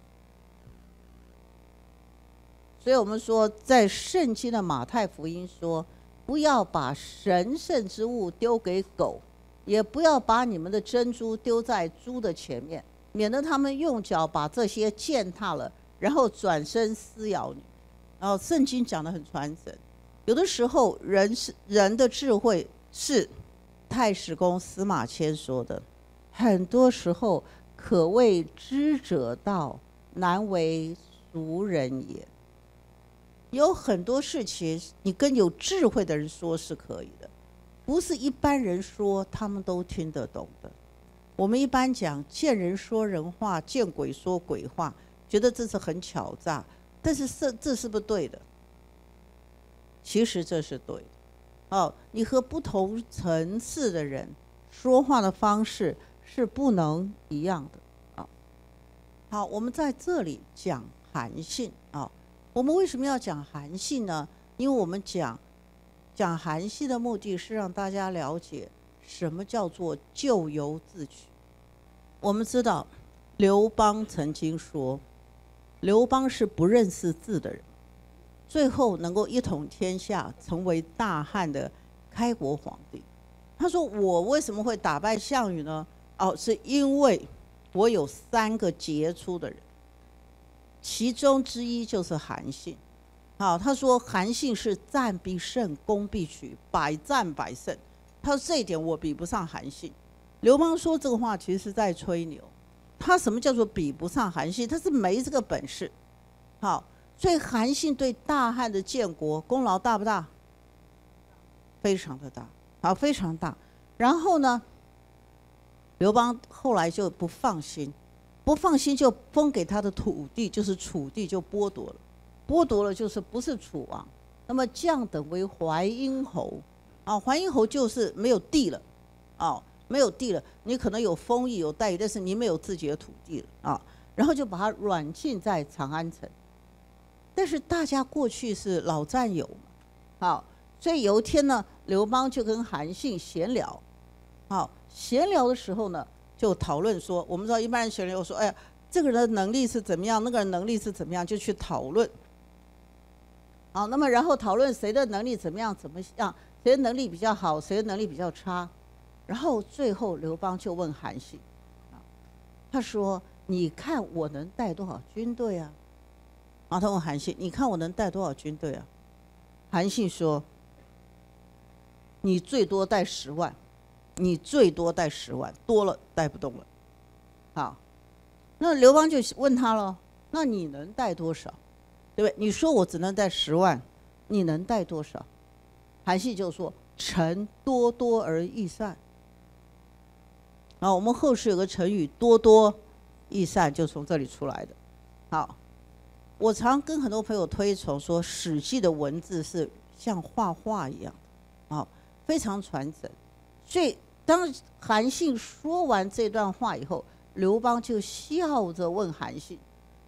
所以我们说，在圣经的马太福音说，不要把神圣之物丢给狗，也不要把你们的珍珠丢在猪的前面，免得他们用脚把这些践踏了，然后转身撕咬你。然后圣经讲得很传神，有的时候人是人的智慧是太史公司马迁说的，很多时候可谓知者道，难为俗人也。有很多事情你跟有智慧的人说是可以的，不是一般人说他们都听得懂的。我们一般讲见人说人话，见鬼说鬼话，觉得这是很巧诈，但是这这是不对的。其实这是对的。哦，你和不同层次的人说话的方式是不能一样的。啊，好，我们在这里讲韩信啊。我们为什么要讲韩信呢？因为我们讲讲韩信的目的是让大家了解什么叫做咎由自取。我们知道刘邦曾经说，刘邦是不认识字的人，最后能够一统天下，成为大汉的开国皇帝。他说：“我为什么会打败项羽呢？哦，是因为我有三个杰出的人。”其中之一就是韩信。好，他说韩信是战必胜，攻必取，百战百胜。他说这一点我比不上韩信。刘邦说这个话其实是在吹牛。他什么叫做比不上韩信？他是没这个本事。好，所以韩信对大汉的建国功劳大不大？非常的大，好，非常大。然后呢，刘邦后来就不放心。不放心就封给他的土地，就是楚地，就剥夺了，剥夺了就是不是楚王，那么降等为淮阴侯，啊，淮阴侯就是没有地了，啊，没有地了，你可能有封邑有待遇，但是你没有自己的土地了啊，然后就把他软禁在长安城。但是大家过去是老战友嘛，好，所以有一天呢，刘邦就跟韩信闲聊，好，闲聊的时候呢，就讨论说，我们知道一般人闲聊说，哎呀，这个人的能力是怎么样，那个人能力是怎么样，就去讨论。好，那么然后讨论谁的能力怎么样怎么样，谁的能力比较好，谁的能力比较差。然后最后刘邦就问韩信，他说：“你看我能带多少军队啊？”然后他问韩信：“你看我能带多少军队啊？”韩信说：“你最多带十万。”你最多带十万，多了带不动了。好，那刘邦就问他了，那你能带多少？对不对？你说我只能带十万，你能带多少？韩信就说：“臣多多而益善。”然后我们后世有个成语“多多益善”，就从这里出来的。好，我常跟很多朋友推崇说，《史记》的文字是像画画一样，好，非常传神。所以当韩信说完这段话以后，刘邦就笑着问韩信，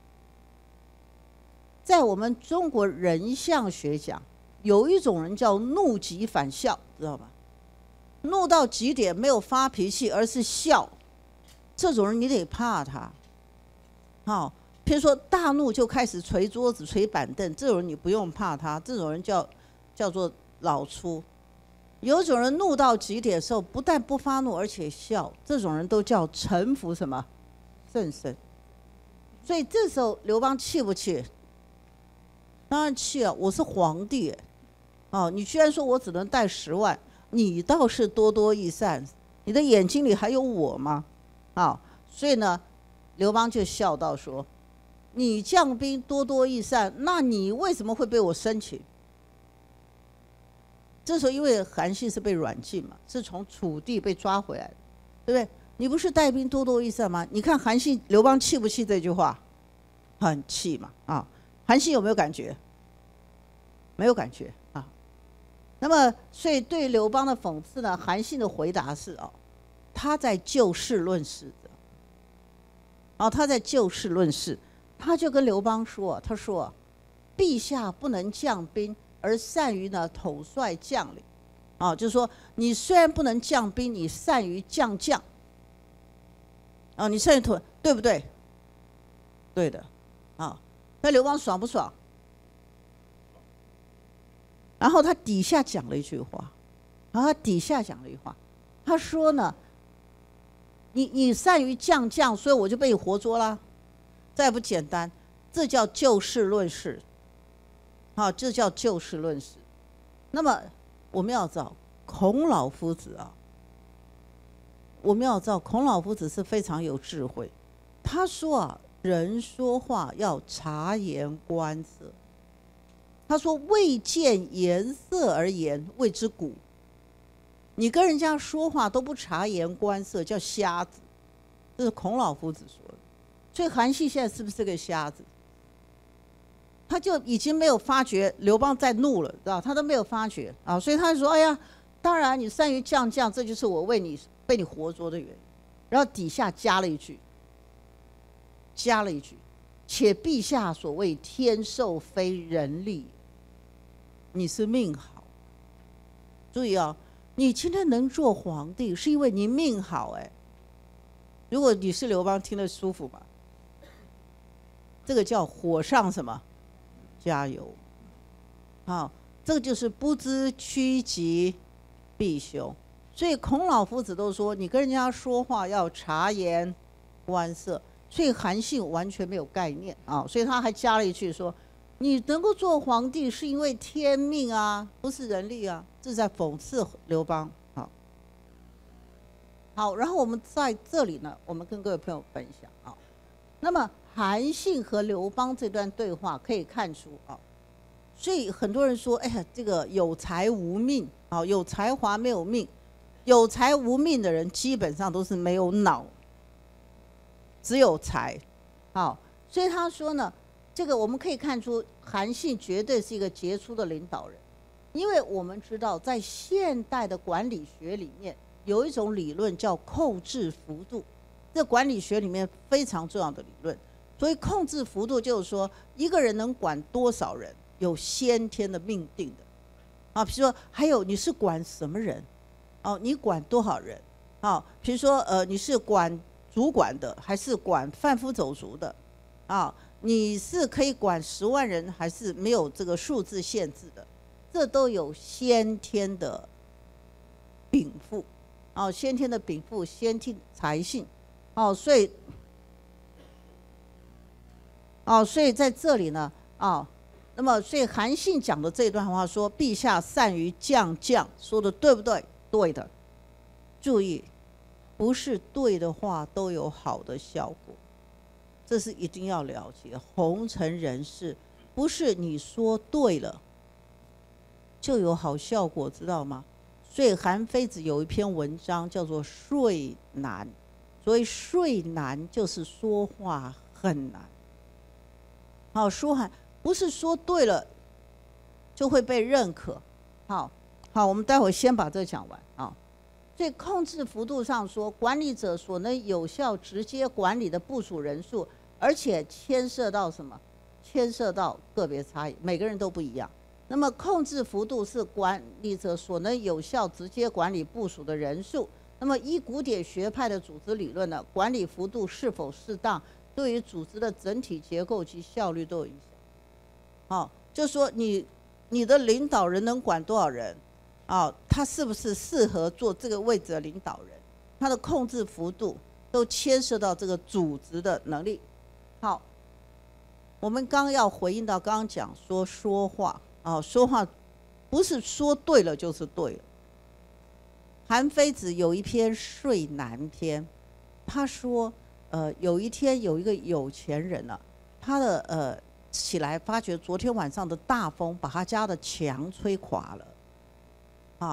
在我们中国人相学讲，有一种人叫怒极反笑，知道吧？怒到极点没有发脾气，而是笑，这种人你得怕他。好，譬如说大怒就开始捶桌子、捶板凳，这种人你不用怕他，这种人叫叫做老粗。有种人怒到极点的时候，不但不发怒，而且笑，这种人都叫臣服什么甚深。所以这时候刘邦气不气？当然气啊！我是皇帝，哦，你居然说我只能带十万，你倒是多多益善，你的眼睛里还有我吗？啊，所以呢，刘邦就笑道说：“你将兵多多益善，那你为什么会被我生擒？”这时候因为韩信是被软禁嘛，是从楚地被抓回来的，对不对？ 你不是带兵多多益善吗？你看韩信、刘邦气不气这句话？很气嘛啊！韩信有没有感觉？没有感觉啊。那么，所以对刘邦的讽刺呢，韩信的回答是哦，他在就事论事的。哦，他在就事论事，他就跟刘邦说，他说，陛下不能将兵，而善于呢统帅将领。啊，就是说，你虽然不能将兵，你善于将将。啊，你善于统，对不对？对的。啊，那刘邦爽不爽？然后他底下讲了一句话，然后他底下讲了一句话，他说呢，你你善于将将，所以我就被你活捉啦，再不简单，这叫就事论事，好，这叫就事论事。那么我们要知道，孔老夫子啊，我们要知道，孔老夫子是非常有智慧。他说啊，人说话要察言观色。他说：“未见颜色而言，谓之古。”你跟人家说话都不察言观色，叫瞎子。这是孔老夫子说的。所以韩信现在是不是个瞎子？他就已经没有发觉刘邦在怒了，知道？他都没有发觉啊，所以他就说：“哎呀，当然你善于将将，这就是我为你被你活捉的原因。”然后底下加了一句，加了一句：“且陛下所谓天授非人力。”你是命好，注意啊、哦，你今天能做皇帝，是因为你命好哎。如果你是刘邦，听得舒服吧？这个叫火上什么？加油！好，这个就是不知趋吉避凶。所以孔老夫子都说，你跟人家说话要察言观色。所以韩信完全没有概念啊，所以他还加了一句说。你能够做皇帝是因为天命啊，不是人力啊，这是在讽刺刘邦。好，好，然后我们在这里呢，我们跟各位朋友分享啊。那么韩信和刘邦这段对话可以看出啊，所以很多人说，哎呀，这个有才无命啊，有才华没有命，有才无命的人基本上都是没有脑，只有才。好，所以他说呢。这个我们可以看出，韩信绝对是一个杰出的领导人，因为我们知道，在现代的管理学里面，有一种理论叫控制幅度，这管理学里面非常重要的理论。所以控制幅度就是说，一个人能管多少人，有先天的命定的。啊，比如说还有你是管什么人，哦，你管多少人，啊，比如说呃你是管主管的，还是管贩夫走卒的，啊。你是可以管十万人，还是没有这个数字限制的？这都有先天的禀赋，哦，先天的禀赋，先天才性，哦，所以，哦，所以在这里呢，哦，那么所以韩信讲的这段话说，陛下善于将将，说的对不对？对的。注意，不是对的话都有好的效果。这是一定要了解，红尘人事不是你说对了就有好效果，知道吗？所以韩非子有一篇文章叫做《说难》，所以说难就是说话很难。好，说还不是说对了就会被认可。好，好，我们待会先把这讲完啊。所以控制幅度上说，管理者所能有效直接管理的部属人数。而且牵涉到什么？牵涉到个别差异，每个人都不一样。那么控制幅度是管理者所能有效直接管理部属的人数。那么依古典学派的组织理论呢，管理幅度是否适当，对于组织的整体结构及效率都有影响。好，就是说你你的领导人能管多少人？啊，他是不是适合做这个位置的领导人？他的控制幅度都牵涉到这个组织的能力。好，我们刚要回应到刚刚讲说说话啊，说话不是说对了就是对了。韩非子有一篇《说难篇》，他说，呃，有一天有一个有钱人呢、啊，他的呃起来发觉昨天晚上的大风把他家的墙吹垮了，啊，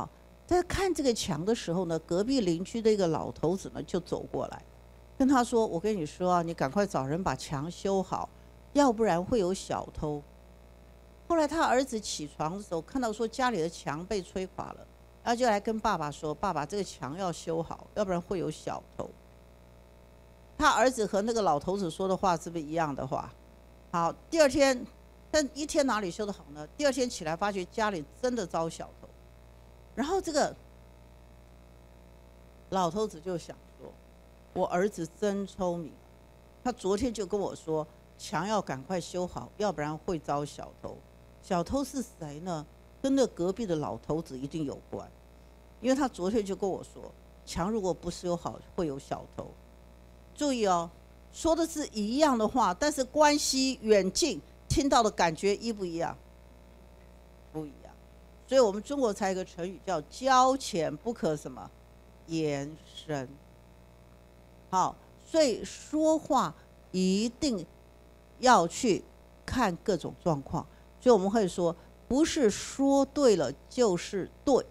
在看这个墙的时候呢，隔壁邻居的一个老头子呢就走过来，跟他说：“我跟你说啊，你赶快找人把墙修好，要不然会有小偷。”后来他儿子起床的时候，看到说家里的墙被吹垮了，然后就来跟爸爸说：“爸爸，这个墙要修好，要不然会有小偷。”他儿子和那个老头子说的话是不是一样的话？好，第二天，但一天哪里修得好呢？第二天起来发觉家里真的遭小偷，然后这个老头子就想说：“我儿子真聪明，他昨天就跟我说墙要赶快修好，要不然会遭小偷。小偷是谁呢？跟那隔壁的老头子一定有关，因为他昨天就跟我说，墙如果不修好会有小偷。”注意哦，说的是一样的话，但是关系远近，听到的感觉一不一样？不一样。所以我们中国才有个成语叫“交浅不可什么言深”。好，所以说话一定要去看各种状况。所以我们会说，不是说对了就是对，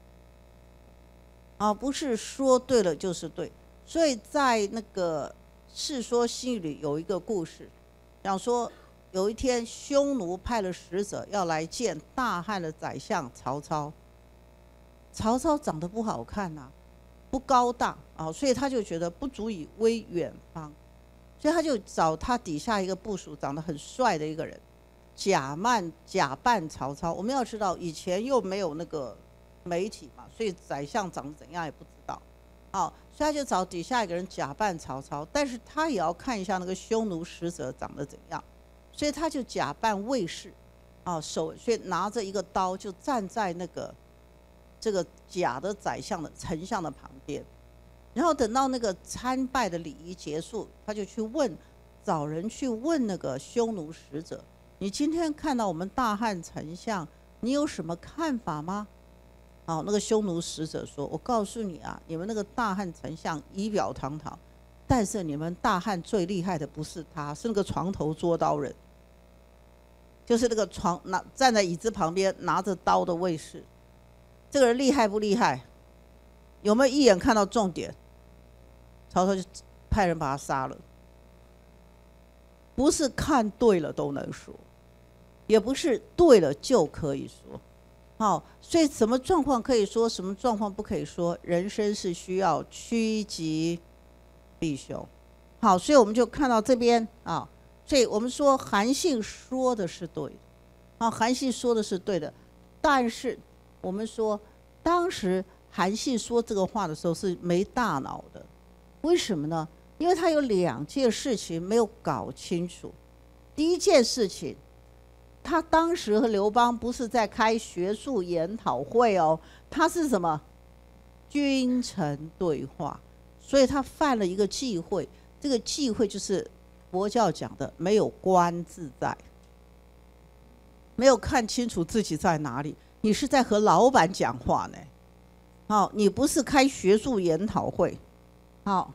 啊，不是说对了就是对。所以在那个《世说新语》里有一个故事，讲说有一天匈奴派了使者要来见大汉的宰相曹操。曹操长得不好看呐、啊，不高大啊，所以他就觉得不足以威远方，所以他就找他底下一个部属长得很帅的一个人，假扮假扮曹操。我们要知道以前又没有那个媒体嘛，所以宰相长得怎样也不知道。好，所以他就找底下一个人假扮曹操，但是他也要看一下那个匈奴使者长得怎样，所以他就假扮卫士，啊，手所以拿着一个刀就站在那个这个假的宰相的丞相的旁边，然后等到那个参拜的礼仪结束，他就去问，找人去问那个匈奴使者：“你今天看到我们大汉丞相，你有什么看法吗？”好，那个匈奴使者说：“我告诉你啊，你们那个大汉丞相仪表堂堂，但是你们大汉最厉害的不是他，是那个床头捉刀人，就是那个床拿站在椅子旁边拿着刀的卫士。这个人厉害不厉害？有没有一眼看到重点？”曹操就派人把他杀了。不是看对了都能说，也不是对了就可以说。好，所以什么状况可以说，什么状况不可以说？人生是需要趋吉避凶。好，所以我们就看到这边啊，所以我们说韩信说的是对的，啊，韩信说的是对的，但是我们说当时韩信说这个话的时候是没大脑的，为什么呢？因为他有两件事情没有搞清楚。第一件事情，他当时和刘邦不是在开学术研讨会哦，他是什么？君臣对话，所以他犯了一个忌讳。这个忌讳就是佛教讲的没有观自在，没有看清楚自己在哪里。你是在和老板讲话呢，好，你不是开学术研讨会。好，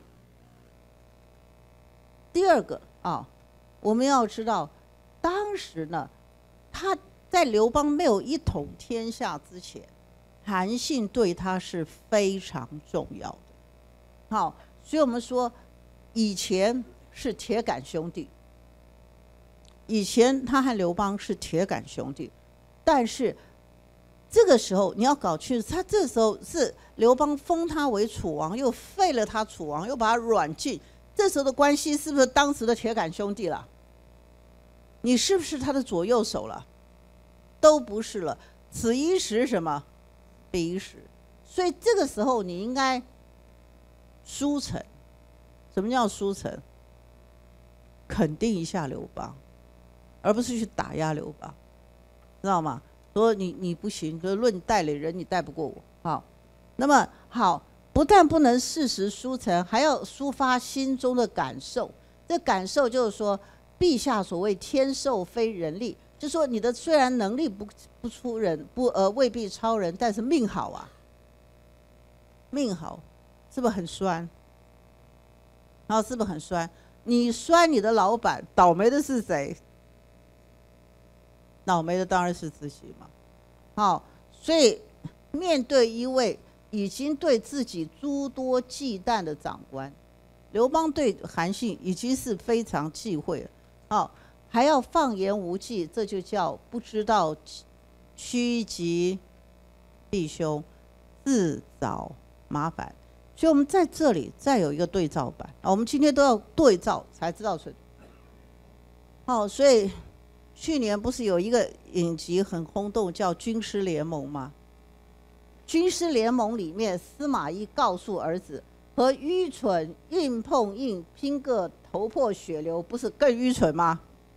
第二个啊，我们要知道，当时呢，他在刘邦没有一统天下之前，韩信对他是非常重要的。好，所以我们说，以前是铁杆兄弟，以前他和刘邦是铁杆兄弟，但是这个时候你要搞清楚，他这时候是刘邦封他为楚王，又废了他楚王，又把他软禁，这时候的关系是不是当时的铁杆兄弟了？你是不是他的左右手了？都不是了。此一时什么？彼一时。所以这个时候你应该书城。什么叫书城？肯定一下刘邦，而不是去打压刘邦，知道吗？说你你不行，就论带领人你带不过我。好，那么好，不但不能事实书成，还要抒发心中的感受。这感受就是说，陛下所谓天授非人力，就说你的虽然能力不不出人，不呃未必超人，但是命好啊，命好，是不是很酸？然后是不是很酸？你酸你的老板，倒霉的是谁？倒霉的当然是自己嘛。好，所以面对一位已经对自己诸多忌惮的长官，刘邦对韩信已经是非常忌讳了，哦，还要放言无忌，这就叫不知道趋吉避凶，自找麻烦。所以我们在这里再有一个对照版啊，我们今天都要对照才知道是。好，所以去年不是有一个影集很轰动，叫《军师联盟》吗？军师联盟里面，司马懿告诉儿子，和愚蠢硬碰硬，拼个头破血流，不是更愚蠢吗？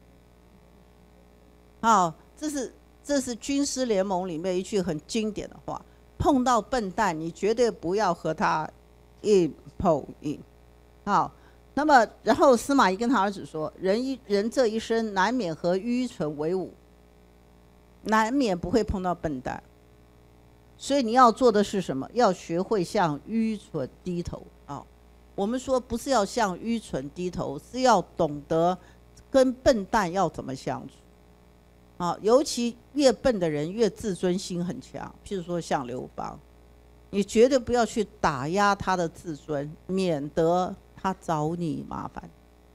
好，这是这是军师联盟里面一句很经典的话：碰到笨蛋，你绝对不要和他硬碰硬。好，那么然后司马懿跟他儿子说：人一人这一生难免和愚蠢为伍，难免不会碰到笨蛋。所以你要做的是什么？要学会向愚蠢低头啊！我们说不是要向愚蠢低头，是要懂得跟笨蛋要怎么相处啊！尤其越笨的人越自尊心很强，譬如说像刘邦，你绝对不要去打压他的自尊，免得他找你麻烦。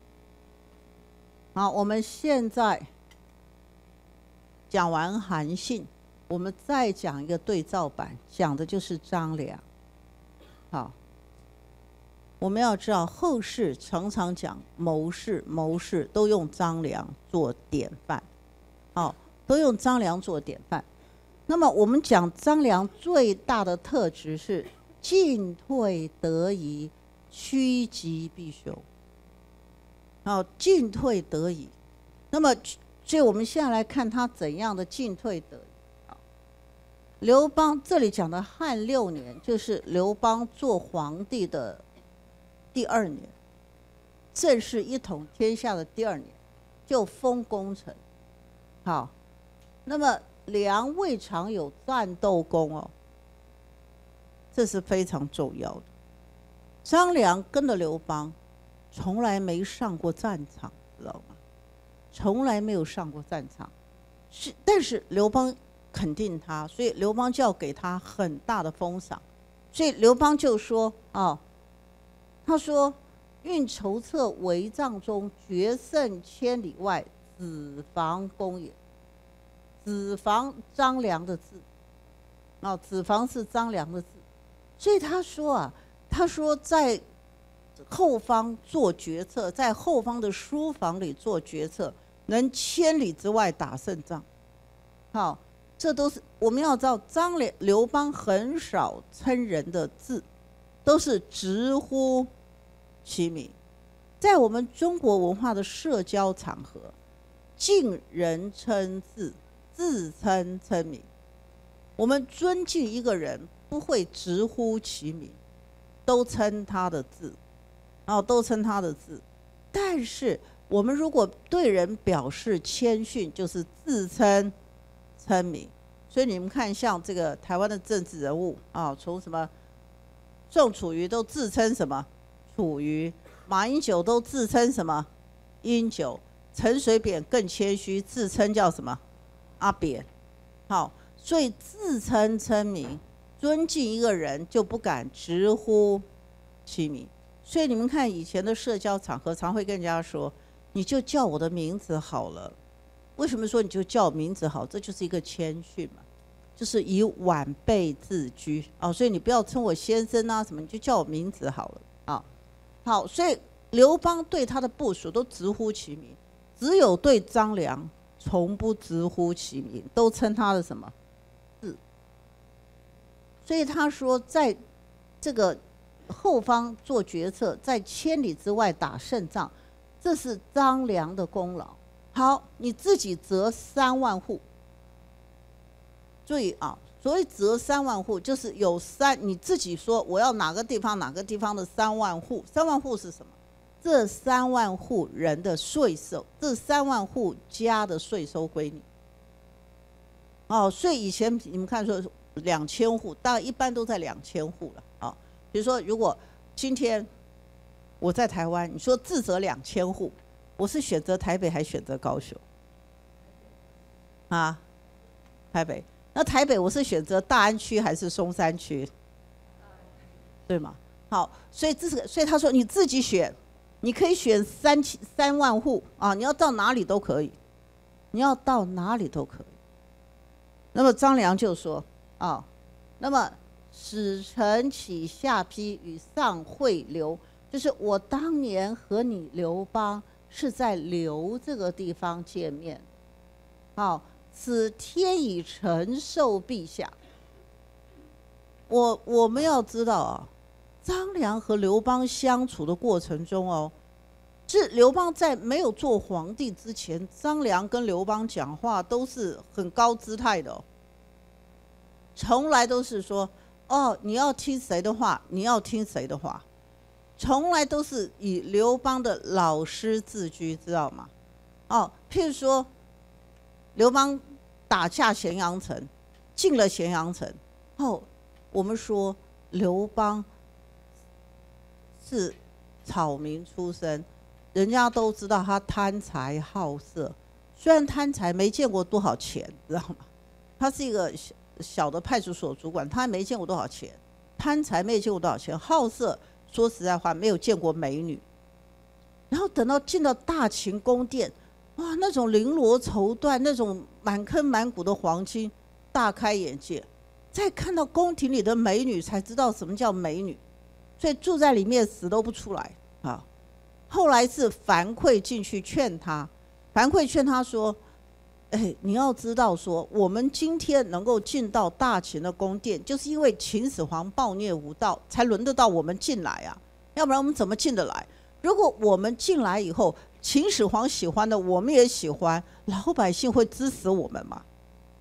好，我们现在讲完韩信。我们再讲一个对照版，讲的就是张良。好，我们要知道后世常常讲谋士，谋士都用张良做典范，好，都用张良做典范。那么我们讲张良最大的特质是进退得宜，趋吉避凶。好，进退得宜。那么，所以我们现在来看他怎样的进退得宜。刘邦这里讲的汉六年，就是刘邦做皇帝的第二年，正式一统天下的第二年，就封功臣。好，那么良未尝有战斗功哦，这是非常重要的。张良跟着刘邦，从来没上过战场，知道吗？从来没有上过战场，是，但是刘邦肯定他，所以刘邦就要给他很大的封赏。所以刘邦就说啊，他说：“运筹策帷帐中，决胜千里外，子房公也。”子房张良的字，啊，子房是张良的字，所以他说啊，他说在后方做决策，在后方的书房里做决策，能千里之外打胜仗。好。这都是我们要知道，张良、刘邦很少称人的字，都是直呼其名。在我们中国文化的社交场合，敬人称字，自称称名。我们尊敬一个人，不会直呼其名，都称他的字，然后都称他的字。但是我们如果对人表示谦逊，就是自称称名。所以你们看，像这个台湾的政治人物啊，从什么宋楚瑜都自称什么楚瑜，马英九都自称什么英九，陈水扁更谦虚，自称叫什么阿扁。好，所以自称称名，尊敬一个人就不敢直呼其名。所以你们看以前的社交场合，常会跟人家说：“你就叫我的名字好了。”为什么说你就叫我名字好？这就是一个谦逊嘛，就是以晚辈自居哦。所以你不要称我先生啊什么，你就叫我名字好了啊。好，所以刘邦对他的部属都直呼其名，只有对张良从不直呼其名，都称他的什么字。所以他说，在这个后方做决策，在千里之外打胜仗，这是张良的功劳。好，你自己择三万户。注意啊，所谓择三万户，就是有三，你自己说我要哪个地方哪个地方的三万户。三万户是什么？这三万户人的税收，这三万户家的税收归你。哦，所以以前你们看说两千户，大概一般都在两千户了啊。比如说，如果今天我在台湾，你说自责两千户。我是选择台北还选择高雄？啊，台北。 那台北我是选择大安区还是松山区？对吗？好，所以这是所以他说你自己选，你可以选三三万户啊，你要到哪里都可以，你要到哪里都可以。那么张良就说啊，那么使臣起下邳与上会刘，就是我当年和你刘邦是在刘这个地方见面。好，此天以承受陛下。我我们要知道啊，张良和刘邦相处的过程中哦，是刘邦在没有做皇帝之前，张良跟刘邦讲话都是很高姿态的哦，从来都是说哦，你要听谁的话，你要听谁的话，从来都是以刘邦的老师自居，知道吗？哦，譬如说，刘邦打下咸阳城，进了咸阳城后，我们说刘邦是草民出身，人家都知道他贪财好色，虽然贪财没见过多少钱，知道吗？他是一个小小的派出所主管，他没见过多少钱，贪财没有见过多少钱，好色说实在话没有见过美女。然后等到进到大秦宫殿，哇，那种绫罗绸缎，那种满坑满谷的黄金，大开眼界。再看到宫廷里的美女，才知道什么叫美女，所以住在里面死都不出来啊。后来是樊哙进去劝他，樊哙劝他说：“哎，你要知道说，我们今天能够进到大秦的宫殿，就是因为秦始皇暴虐无道，才轮得到我们进来啊，要不然我们怎么进得来？如果我们进来以后，秦始皇喜欢的我们也喜欢，老百姓会支持我们吗？”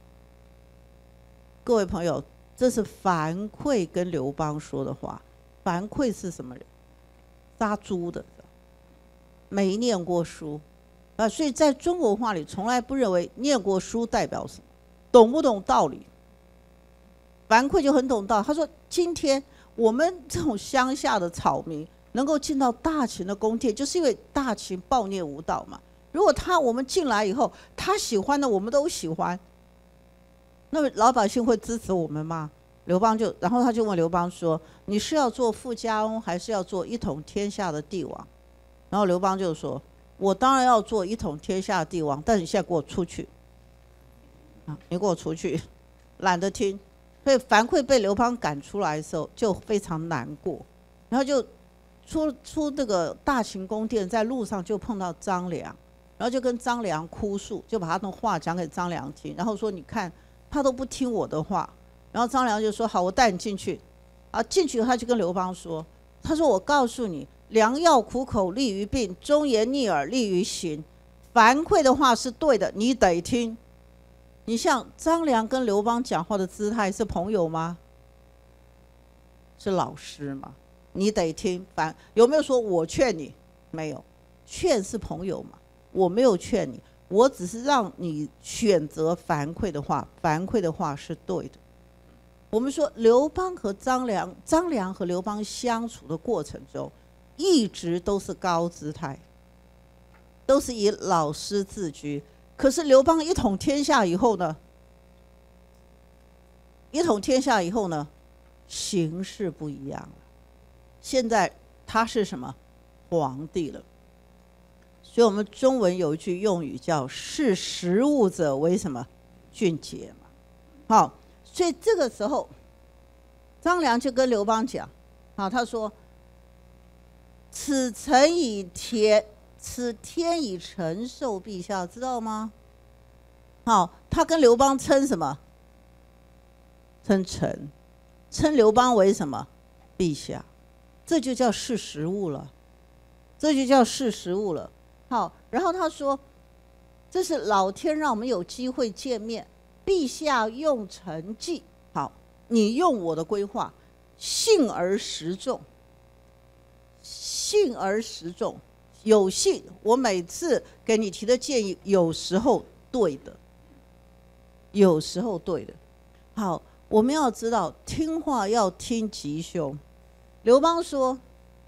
各位朋友，这是樊哙跟刘邦说的话。樊哙是什么人？杀猪的，没念过书啊，所以在中国文化里，从来不认为念过书代表什么，懂不懂道理？樊哙就很懂道，他说：“今天我们这种乡下的草民能够进到大秦的宫殿，就是因为大秦暴虐无道嘛。如果他我们进来以后，他喜欢的我们都喜欢。”那么老百姓会支持我们吗？刘邦就，然后他就问刘邦说：“你是要做富家翁，还是要做一统天下的帝王？”然后刘邦就说：“我当然要做一统天下的帝王，但你现在给我出去！啊，你给我出去！”懒得听。所以樊哙被刘邦赶出来的时候，就非常难过，然后就出出这个大秦宫殿，在路上就碰到张良，然后就跟张良哭诉，就把他的话讲给张良听，然后说：“你看。”他都不听我的话，然后张良就说：“好，我带你进去。”啊，进去他就跟刘邦说：“他说我告诉你，良药苦口利于病，忠言逆耳利于行。樊哙的话是对的，你得听。”你像张良跟刘邦讲话的姿态是朋友吗？是老师吗？你得听。樊有没有说我劝你？没有，劝是朋友嘛，我没有劝你。我只是让你选择樊哙的话，樊哙的话是对的。我们说刘邦和张良，张良和刘邦相处的过程中，一直都是高姿态，都是以老师自居。可是刘邦一统天下以后呢，一统天下以后呢，形势不一样了。现在他是什么？皇帝了。所以我们中文有一句用语叫识时务者为什么？俊杰嘛。好，所以这个时候张良就跟刘邦讲，好，他说：“此臣以天，此天以承受陛下，知道吗？”好，他跟刘邦称什么？称臣，称刘邦为什么？陛下。这就叫识时务了，这就叫识时务了。好，然后他说：“这是老天让我们有机会见面，陛下用臣计，好，你用我的规划，信而实重，信而实重，有信。我每次给你提的建议，有时候对的，有时候对的。好，我们要知道，听话要听吉凶。刘邦说：“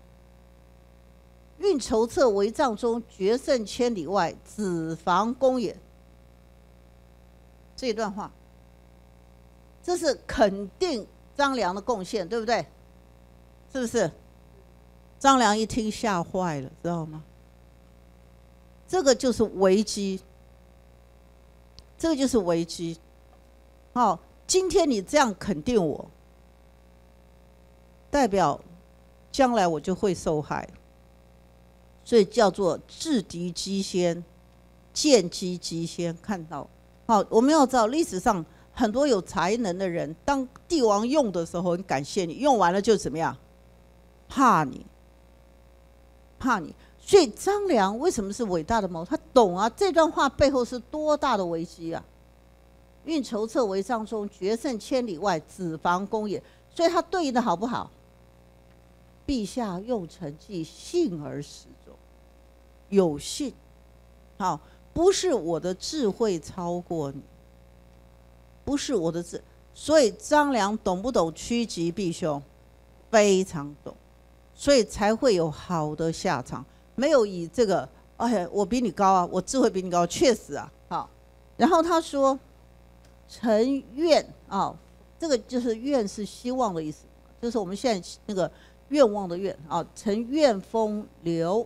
运筹策帷帐中，决胜千里外，子房攻也。”这段话这是肯定张良的贡献，对不对？是不是？张良一听吓坏了，知道吗？这个就是危机，这个就是危机。好，今天你这样肯定我，代表将来我就会受害，所以叫做制敌机先，见机机先。看到？好，我们要知道历史上很多有才能的人，当帝王用的时候很感谢你，用完了就怎么样？怕你，怕你。所以张良为什么是伟大的谋？他懂啊，这段话背后是多大的危机啊！运筹策为上中，决胜千里外，子房攻也。所以他对应的好不好？陛下用臣计，信而始终，有信。好，不是我的智慧超过你，不是我的智。所以张良懂不懂趋吉避凶？非常懂，所以才会有好的下场。没有以这个，哎，我比你高啊，我智慧比你高，确实啊，好。然后他说，臣愿啊，这个就是愿是希望的意思，就是我们现在那个愿望的愿啊，臣愿封刘。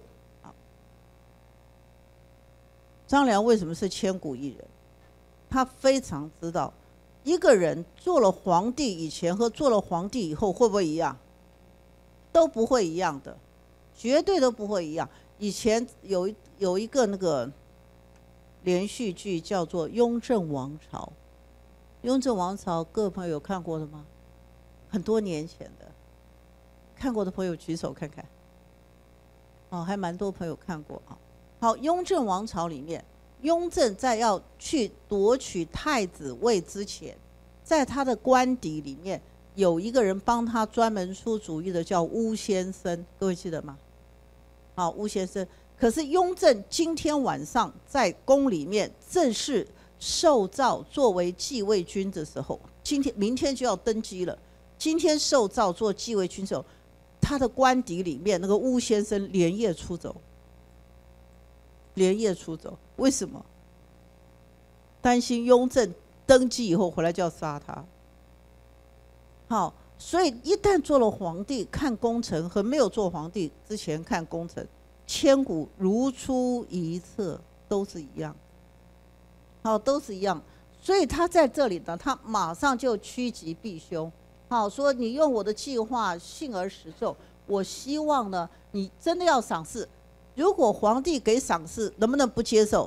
张良为什么是千古一人？他非常知道，一个人做了皇帝以前和做了皇帝以后会不会一样？都不会一样的，绝对都不会一样。以前有有一个那个连续剧叫做《雍正王朝》，《雍正王朝》各位朋友有看过的吗？很多年前的，看过的朋友举手看看。哦，还蛮多朋友看过啊。好，《雍正王朝》里面，雍正在要去夺取太子位之前，在他的官邸里面有一个人帮他专门出主意的，叫巫先生，各位记得吗？好，巫先生。可是雍正今天晚上在宫里面正式受诏作为继位君的时候，今天明天就要登基了。今天受诏做继位君的时候，他的官邸里面那个巫先生连夜出走，连夜出走，为什么？担心雍正登基以后回来就要杀他。好，所以一旦做了皇帝，看功臣和没有做皇帝之前看功臣，千古如出一辙，都是一样。好，都是一样。所以他在这里呢，他马上就趋吉避凶。好，说你用我的计划信而始终，我希望呢，你真的要赏识。如果皇帝给赏识，能不能不接受？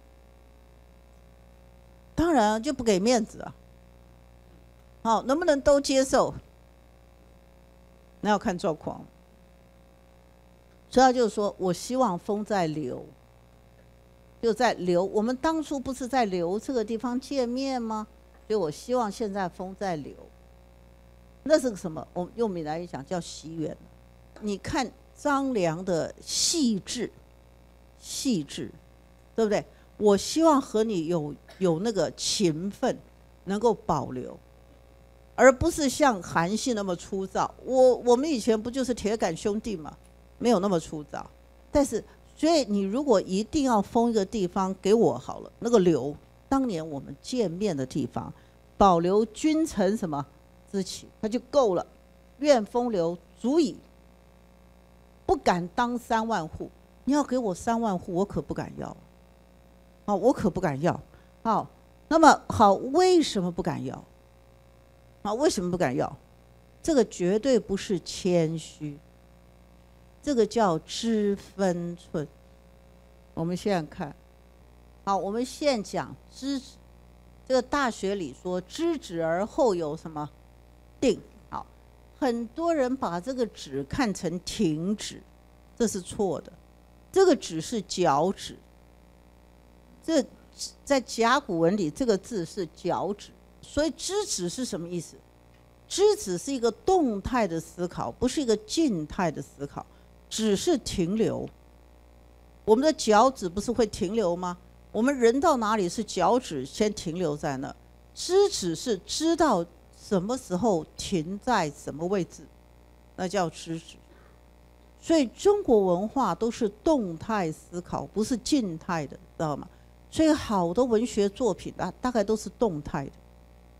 当然就不给面子啊。好，能不能都接受？那要看状况。所以他就说，我希望封在刘，就在刘。我们当初不是在刘这个地方见面吗？所以我希望现在封在刘。那是个什么？我们用闽南语讲叫袭远。你看张良的细致，细致，对不对？我希望和你有有那个情分，能够保留。而不是像韩信那么粗糙。我我们以前不就是铁杆兄弟嘛，没有那么粗糙。但是，所以你如果一定要封一个地方给我好了，那个刘，当年我们见面的地方，保留君臣什么之情，它就够了。愿封刘足矣，不敢当三万户。你要给我三万户，我可不敢要。好，我可不敢要。好，那么好，为什么不敢要？啊，为什么不敢要？这个绝对不是谦虚，这个叫知分寸。我们现在看，好，我们现在讲知止。这个大学里说，知止而后有什么定？好，很多人把这个止看成停止，这是错的。这个止是脚趾，这在甲骨文里这个字是脚趾。所以知止是什么意思？知止是一个动态的思考，不是一个静态的思考。止是停留。我们的脚趾不是会停留吗？我们人到哪里是脚趾先停留在那，知止是知道什么时候停在什么位置，那叫知止。所以中国文化都是动态思考，不是静态的，知道吗？所以好的文学作品啊，大概都是动态的。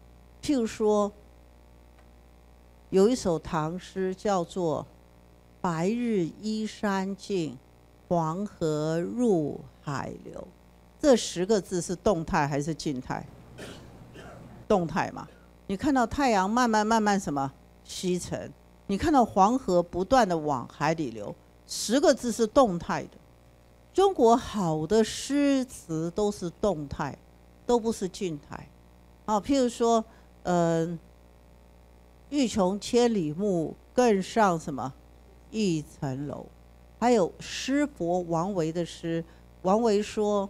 譬如说，有一首唐诗叫做“白日依山尽，黄河入海流”。这十个字是动态还是静态？动态嘛。你看到太阳慢慢慢慢什么西沉，你看到黄河不断的往海里流，十个字是动态的。中国好的诗词都是动态，都不是静态。啊，譬如说，嗯、呃，欲穷千里目，更上什么一层楼。还有诗佛王维的诗，王维说：“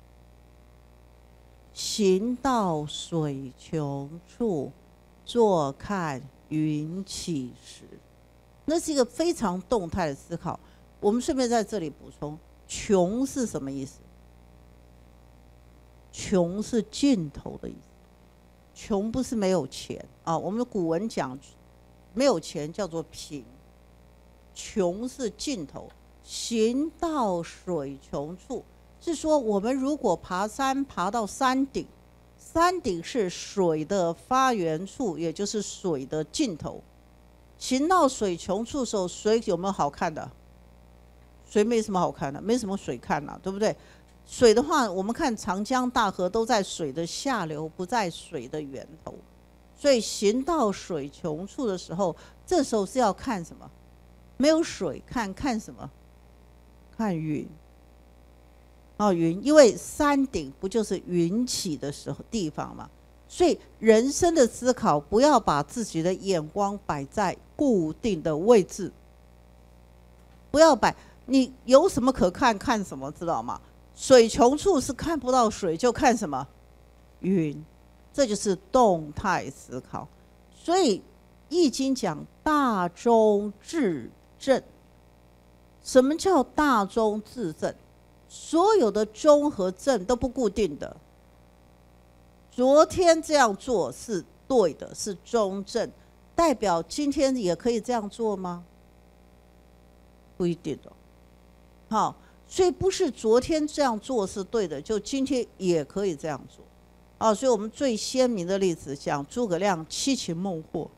行到水穷处，坐看云起时。”那是一个非常动态的思考。我们顺便在这里补充，穷是什么意思？穷是尽头的意思。穷不是没有钱啊，我们的古文讲没有钱叫做贫，穷是尽头。行到水穷处，是说我们如果爬山爬到山顶，山顶是水的发源处，也就是水的尽头。行到水穷处的时候，水有没有好看的？水没什么好看的，没什么水看啊，对不对？水的话，我们看长江大河都在水的下流，不在水的源头。所以行到水穷处的时候，这时候是要看什么？没有水看，看什么？看云。哦，云，因为山顶不就是云起的时候地方嘛？所以人生的思考，不要把自己的眼光摆在固定的位置，不要摆。你有什么可看，看什么，知道吗？水穷处是看不到水，就看什么？云。这就是动态思考。所以《易经》讲大中至正。什么叫大中至正？所有的中和正都不固定的。昨天这样做是对的，是中正，代表今天也可以这样做吗？不一定的。好，所以不是昨天这样做是对的，就今天也可以这样做。啊，所以我们最鲜明的例子讲诸葛亮七擒孟获。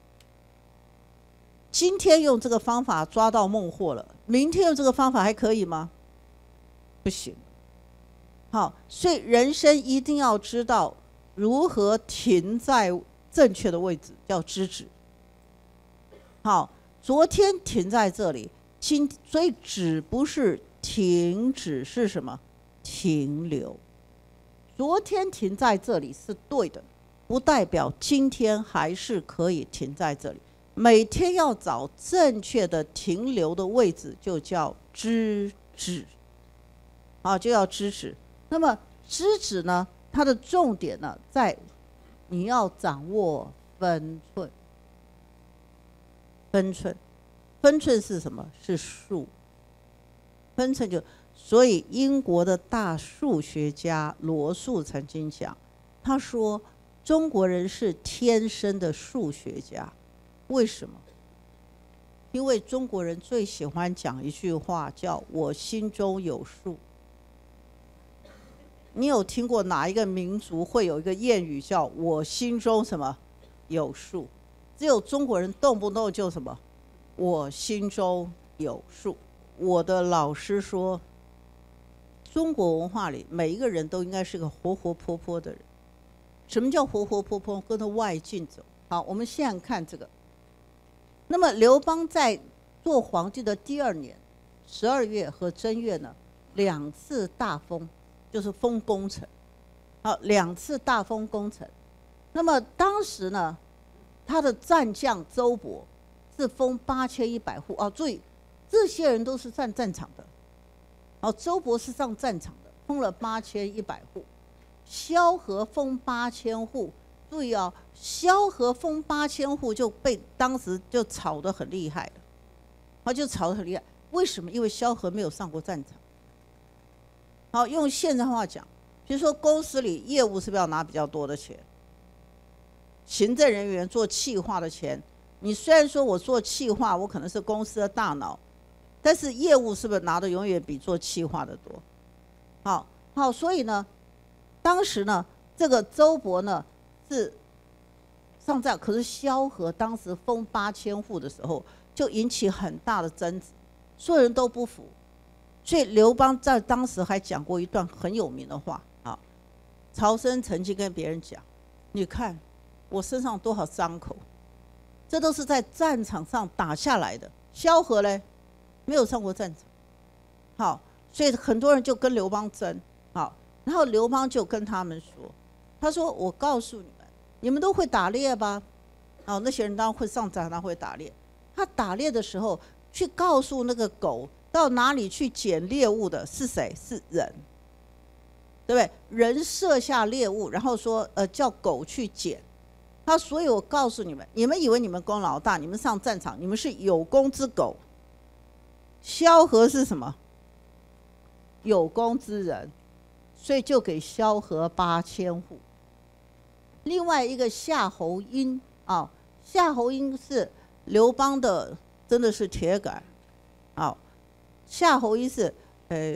今天用这个方法抓到孟获了，明天用这个方法还可以吗？不行。好，所以人生一定要知道如何停在正确的位置，叫知止。好，昨天停在这里，今所以止不是停止，是什么？停留。昨天停在这里是对的，不代表今天还是可以停在这里。每天要找正确的停留的位置，就叫知止。啊，就要知止。那么知止呢，它的重点呢，在你要掌握分寸。分寸，分寸是什么？是数。分寸就，所以英国的大数学家罗素曾经讲，他说中国人是天生的数学家。为什么？因为中国人最喜欢讲一句话，叫我心中有数。你有听过哪一个民族会有一个谚语叫我心中什么有数？只有中国人动不动就什么我心中有数。我的老师说，中国文化里每一个人都应该是个活活泼泼的人。什么叫活活泼泼？跟着外境走。好，我们现在看这个。那么刘邦在做皇帝的第二年，十二月和正月呢，两次大封，就是封功臣。好，两次大封功臣。那么当时呢，他的战将周勃是封八千一百户。哦，注意，这些人都是上战场的。哦，周勃是上战场的，封了八千一百户。萧何封八千户。注意哦，萧何封八千户就被当时就吵得很厉害了，啊，就吵得很厉害。为什么？因为萧何没有上过战场。好，用现代话讲，比如说公司里业务是不是要拿比较多的钱？行政人员做企划的钱，你虽然说我做企划，我可能是公司的大脑，但是业务是不是拿的永远比做企划的多？好，好，所以呢，当时呢，这个周勃呢。是上战，可是萧何当时封八千户的时候，就引起很大的争执，所有人都不服。所以刘邦在当时还讲过一段很有名的话啊，曹参曾经跟别人讲：“你看我身上多少伤口，这都是在战场上打下来的。萧何呢，没有上过战场。好，所以很多人就跟刘邦争。好，然后刘邦就跟他们说：他说我告诉你们，你们都会打猎吧？哦，那些人当然会上战场会打猎。他打猎的时候，去告诉那个狗。”到哪里去捡猎物的是谁？是人，对不对？人设下猎物，然后说，呃，叫狗去捡。他所以，我告诉你们，你们以为你们功劳大，你们上战场，你们是有功之狗。萧何是什么？有功之人，所以就给萧何八千户。另外一个夏侯婴啊，夏侯婴是刘邦的，真的是铁杆，啊。夏侯婴是，呃，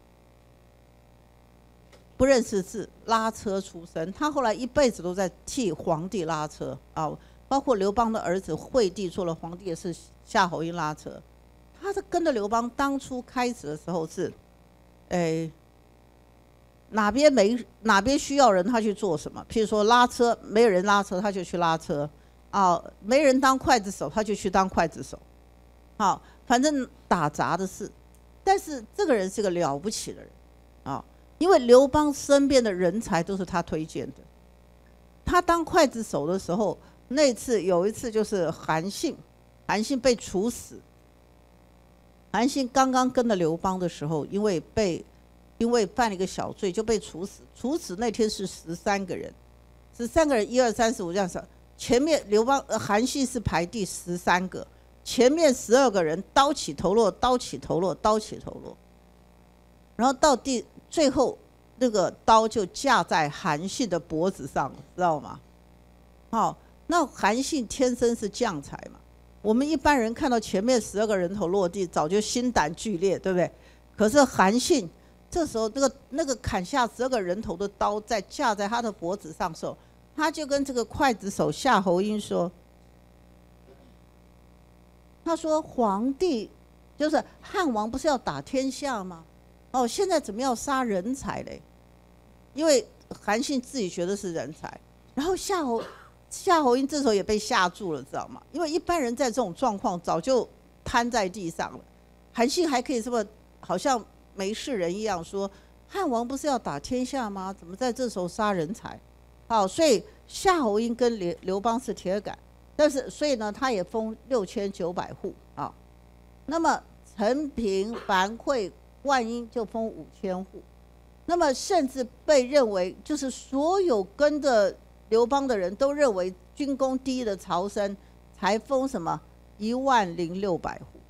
不认识字，拉车出身。他后来一辈子都在替皇帝拉车啊，包括刘邦的儿子惠帝做了皇帝，也是夏侯婴拉车。他是跟着刘邦，当初开始的时候是，呃，哪边没哪边需要人，他去做什么。譬如说拉车，没有人拉车，他就去拉车啊；没人当刽子手，他就去当刽子手。好，反正打杂的事。但是这个人是个了不起的人啊，因为刘邦身边的人才都是他推荐的。他当刽子手的时候，那次有一次就是韩信，韩信被处死。韩信刚刚跟着刘邦的时候，因为被因为犯了一个小罪就被处死。处死那天是十三个人，十三个人，一二三四五这样子。前面刘邦、呃、韩信是排第十三个。前面十二个人刀起头落，刀起头落，刀起头落，然后到第最后那个刀就架在韩信的脖子上，知道吗？好，那韩信天生是将才嘛，我们一般人看到前面十二个人头落地，早就心胆俱裂，对不对？可是韩信这时候那个那个砍下十二个人头的刀在架在他的脖子上的时候，他就跟这个刽子手夏侯婴说。他说：“皇帝就是汉王，不是要打天下吗？哦，现在怎么要杀人才嘞？因为韩信自己觉得是人才，然后夏侯夏侯婴这时候也被吓住了，知道吗？因为一般人在这种状况早就瘫在地上了，韩信还可以这么好像没事人一样说，汉王不是要打天下吗？怎么在这时候杀人才？好，所以夏侯婴跟刘刘邦是铁杆。”但是，所以呢，他也封六千九百户啊。那么陈平、樊哙、灌婴就封五千户。那么甚至被认为，就是所有跟着刘邦的人都认为军功第一的曹参，才封什么一万零六百户，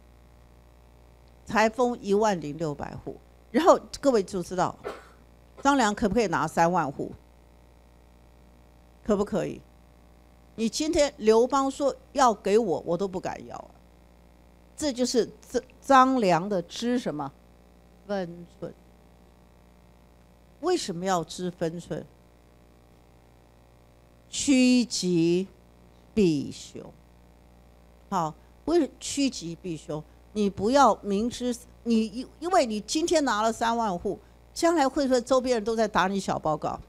才封一万零六百户。然后各位就知道，张良可不可以拿三万户？可不可以？你今天刘邦说要给我，我都不敢要啊。这就是张良的知什么分寸。为什么要知分寸？趋吉避凶。好，为趋吉避凶，你不要明知你因为你今天拿了三万户，将来会不会周边人都在打你小报告？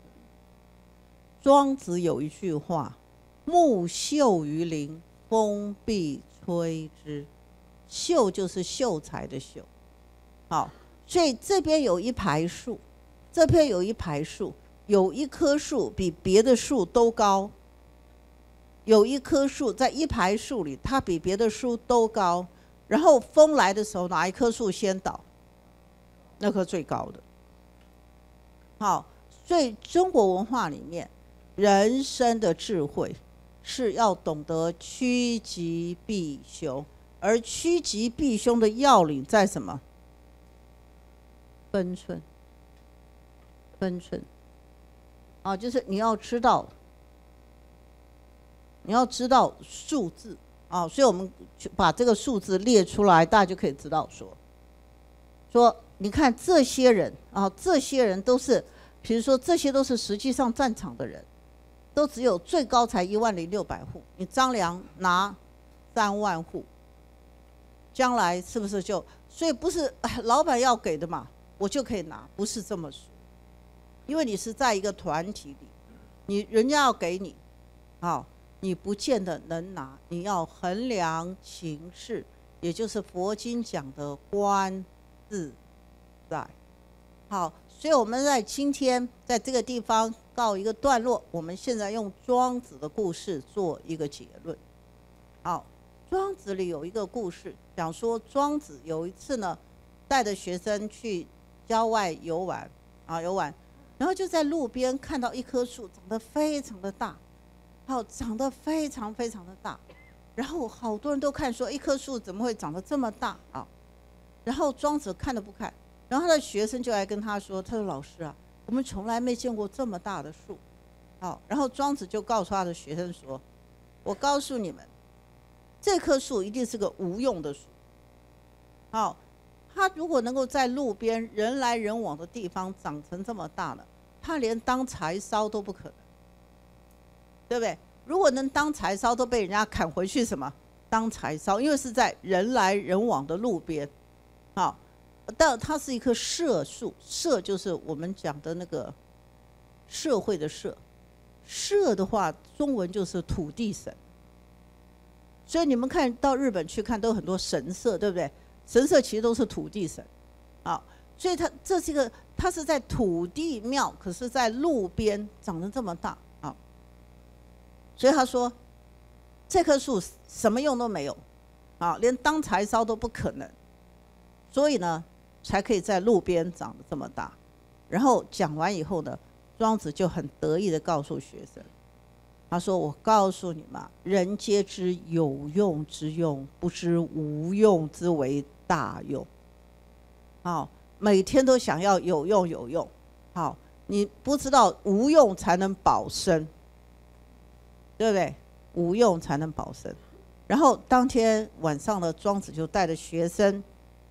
庄子有一句话。木秀于林，风必摧之。秀就是秀才的秀。好，所以这边有一排树，这边有一排树，有一棵树比别的树都高。有一棵树在一排树里，它比别的树都高。然后风来的时候，哪一棵树先倒？那棵最高的。好，所以中国文化里面，人生的智慧。是要懂得趋吉避凶，而趋吉避凶的要领在什么？分寸，分寸，啊，就是你要知道，你要知道数字啊，所以我们把这个数字列出来，大家就可以知道说，说你看这些人啊，这些人都是，比如说这些都是实际上战场的人。 都只有最高才一万零六百户，你张良拿三万户，将来是不是就？所以不是老板要给的嘛，我就可以拿，不是这么说。因为你是在一个团体里，你人家要给你，好，你不见得能拿，你要衡量情势，也就是佛经讲的观自在。好，所以我们在今天在这个地方告一个段落，我们现在用庄子的故事做一个结论。好，庄子里有一个故事，讲说庄子有一次呢，带着学生去郊外游玩啊游玩，然后就在路边看到一棵树，长得非常的大，好，长得非常非常的大，然后好多人都看说一棵树怎么会长得这么大啊？然后庄子看都不看，然后他的学生就来跟他说：“他说老师啊，我们从来没见过这么大的树。”好，然后庄子就告诉他的学生说：“我告诉你们，这棵树一定是个无用的树。好，它如果能够在路边人来人往的地方长成这么大了，它连当柴烧都不可能，对不对？如果能当柴烧，都被人家砍回去什么当柴烧，因为是在人来人往的路边。好，但它是一棵社树，社就是我们讲的那个社会的社，社的话中文就是土地神。所以你们看到日本去看，都有很多神社，对不对？神社其实都是土地神，啊，所以它这是一个，它是在土地庙，可是在路边长得这么大啊，所以他说这棵树什么用都没有，啊，连当柴烧都不可能，所以呢，才可以在路边长得这么大。然后讲完以后呢，庄子就很得意的告诉学生，他说：“我告诉你们，人皆知有用之用，不知无用之为大用。好，每天都想要有用有用，好，你不知道无用才能保身，对不对？无用才能保身。然后当天晚上呢，庄子就带着学生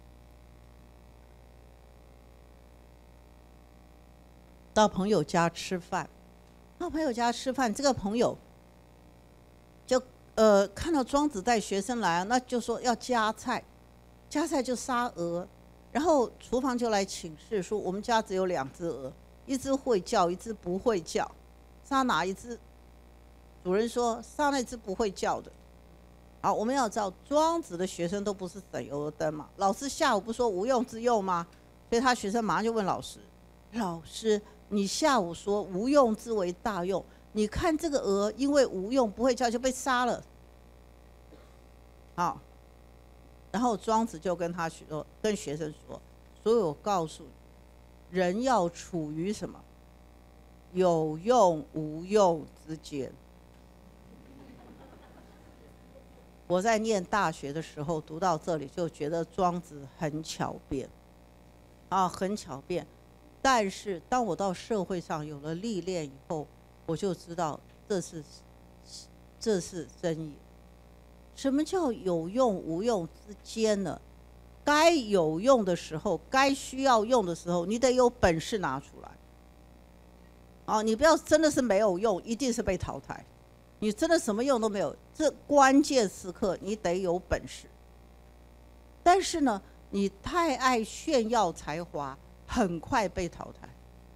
到朋友家吃饭。到朋友家吃饭，这个朋友就呃看到庄子带学生来，那就说要夹菜，夹菜就杀鹅，然后厨房就来请示说，我们家只有两只鹅，一只会叫，一只不会叫，杀哪一只？主人说杀那只不会叫的。好，我们要知道庄子的学生都不是省油的灯嘛，老师下午不说无用之用吗？所以他学生马上就问老师，老师，你下午说无用之为大用，你看这个鹅因为无用不会叫就被杀了。好，然后庄子就跟他说，跟学生说，所以我告诉你，人要处于什么有用无用之间。我在念大学的时候读到这里，就觉得庄子很巧辩，啊，很巧辩。但是当我到社会上有了历练以后，我就知道这是这是真理。什么叫有用无用之间呢？该有用的时候，该需要用的时候，你得有本事拿出来。啊，你不要真的是没有用，一定是被淘汰。你真的什么用都没有，这关键时刻你得有本事。但是呢，你太爱炫耀才华，很快被淘汰。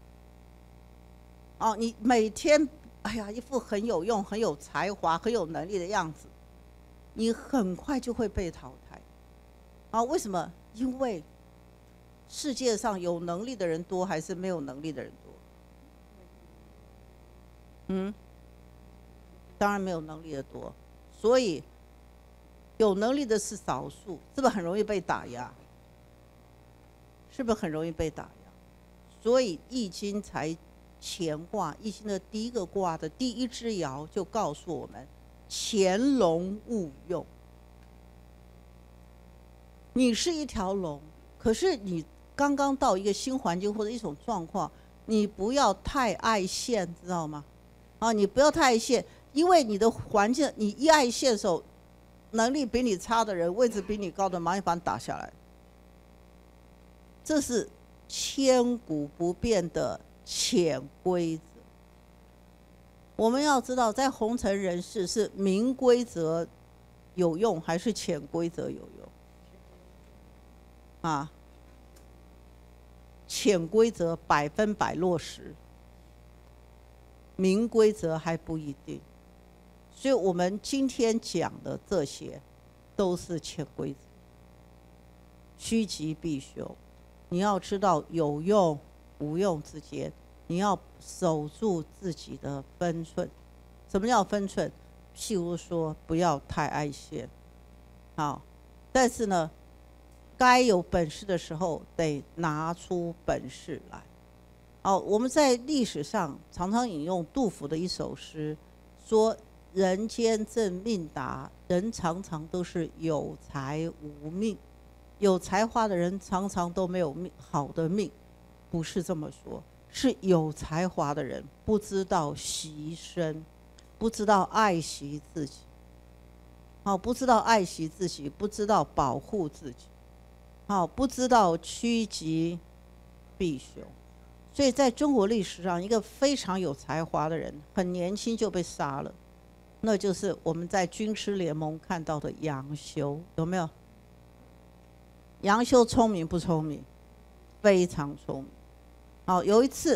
哦，你每天哎呀一副很有用、很有才华、很有能力的样子，你很快就会被淘汰。啊，为什么？因为世界上有能力的人多，还是没有能力的人多？嗯，当然没有能力的多，所以有能力的是少数，是不是很容易被打压？是不是很容易被打压？所以《易经》才乾卦，《易经》的第一个卦的第一只爻就告诉我们：潜龙勿用。你是一条龙，可是你刚刚到一个新环境或者一种状况，你不要太爱现，知道吗？啊，你不要太爱现，因为你的环境，你一爱现的时候，能力比你差的人，位置比你高的，马上把你打下来。这是千古不变的潜规则。 我们要知道，在红尘人世是明规则有用还是潜规则有用？啊，潜规则百分百落实，明规则还不一定。所以我们今天讲的这些，都是潜规则，趋吉避凶。你要知道有用无用之间，你要守住自己的分寸。什么叫分寸？譬如说，不要太爱现，好，但是呢，该有本事的时候得拿出本事来。好，我们在历史上常常引用杜甫的一首诗，说人间正命达，人常常都是有才无命。有才华的人常常都没有命好的命，不是这么说，是有才华的人不知道牺牲，不知道爱惜自己，好，不知道爱惜自己，不知道保护自己，好，不知道趋吉避凶。所以在中国历史上，一个非常有才华的人，很年轻就被杀了，那就是我们在军师联盟看到的杨修，有没有？杨修聪明不聪明？非常聪明。好，有一次，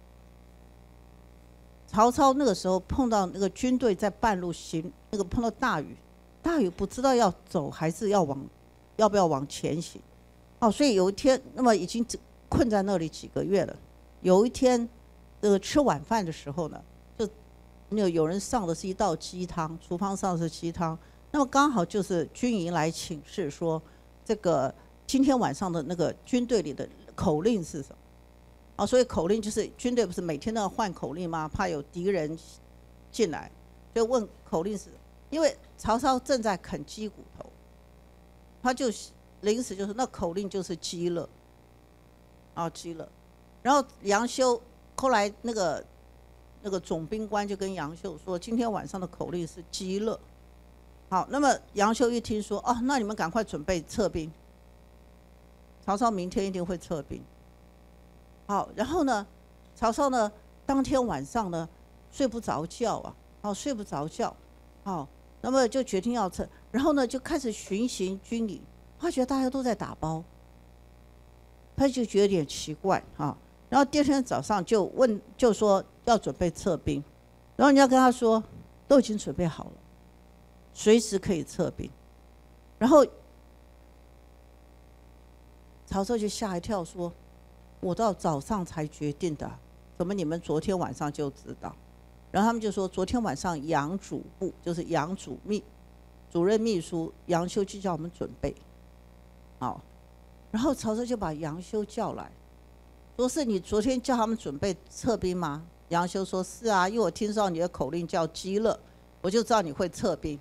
曹操那个时候碰到那个军队在半路行，那个碰到大雨，大雨不知道要走还是要往，要不要往前行。哦，所以有一天，那么已经困在那里几个月了。有一天，这个吃晚饭的时候呢，就那个有人上的是一道鸡汤，厨房上的是鸡汤，那么刚好就是军营来请示说，这个今天晚上的那个军队里的口令是什么？啊，所以口令就是军队不是每天都要换口令吗？怕有敌人进来，就问口令是什么。因为曹操正在啃鸡骨头，他就临时就是那口令就是鸡乐，啊鸡乐。然后杨修后来那个那个总兵官就跟杨秀说，今天晚上的口令是鸡乐。好，那么杨修一听说，哦，那你们赶快准备撤兵。曹操明天一定会撤兵。好，然后呢，曹操呢，当天晚上呢睡不着觉啊，哦，睡不着觉，好，那么就决定要撤，然后呢就开始巡行军营，发觉大家都在打包，他就觉得有点奇怪啊，然后第二天早上就问，就说要准备撤兵，然后人家跟他说都已经准备好了，随时可以撤兵，然后曹操就吓一跳说，我到早上才决定的，怎么你们昨天晚上就知道？然后他们就说，昨天晚上杨主簿就是杨主秘主任秘书杨修就叫我们准备，好，然后曹操就把杨修叫来，说是你昨天叫他们准备撤兵吗？杨修说是啊，因为我听说你的口令叫鸡乐，我就知道你会撤兵。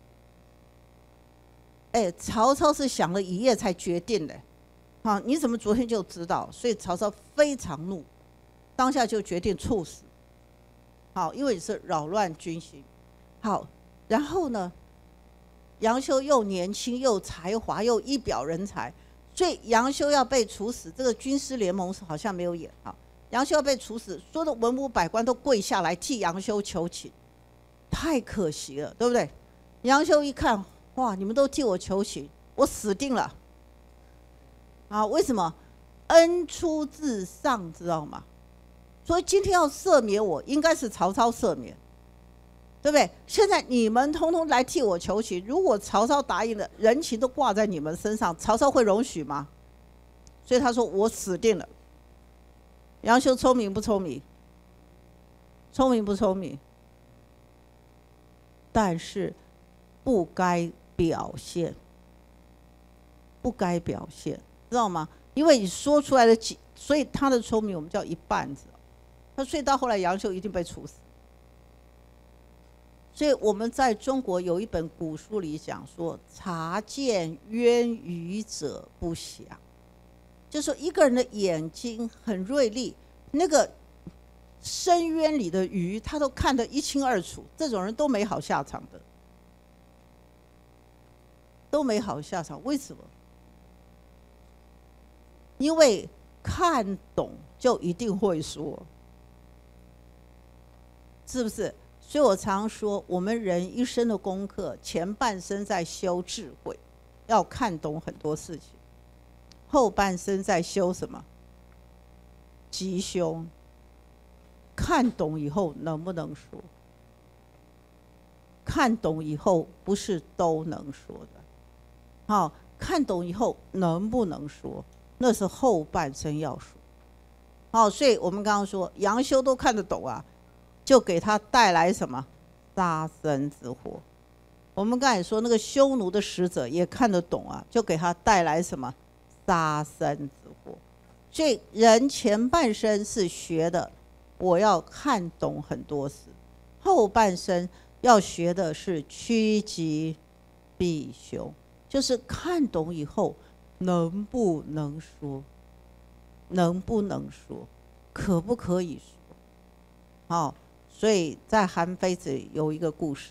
哎，曹操是想了一夜才决定的。啊，你怎么昨天就知道？所以曹操非常怒，当下就决定处死。好，因为你是扰乱军心。好，然后呢，杨修又年轻又才华又一表人才，所以杨修要被处死。这个军师联盟好像没有演啊，杨修要被处死，所有的文武百官都跪下来替杨修求情，太可惜了，对不对？杨修一看，哇，你们都替我求情，我死定了。啊，为什么？恩出自上，知道吗？所以今天要赦免我，应该是曹操赦免，对不对？现在你们通通来替我求情，如果曹操答应了，人情都挂在你们身上，曹操会容许吗？所以他说我死定了。杨修聪明不聪明？聪明不聪明？但是不该表现，不该表现。知道吗？因为你说出来的几，所以他的聪明我们叫一半子。他所以到后来杨修一定被处死。所以我们在中国有一本古书里讲说，察见渊鱼者不祥，就是说一个人的眼睛很锐利，那个深渊里的鱼他都看得一清二楚，这种人都没好下场的，都没好下场。为什么？因为看懂就一定会说， 是不是？所以我常说，我们人一生的功课，前半生在修智慧，要看懂很多事情；后半生在修什么？吉凶。看懂以后能不能说？看懂以后不是都能说的。好，看懂以后能不能说？那是后半生要说。好，所以我们刚刚说杨修都看得懂啊，就给他带来什么杀身之祸。我们刚才说那个匈奴的使者也看得懂啊，就给他带来什么杀身之祸。所以人前半生是学的，我要看懂很多事；后半生要学的是趋吉避凶，就是看懂以后能不能说，能不能说，可不可以说？好，所以在《韩非子》有一个故事，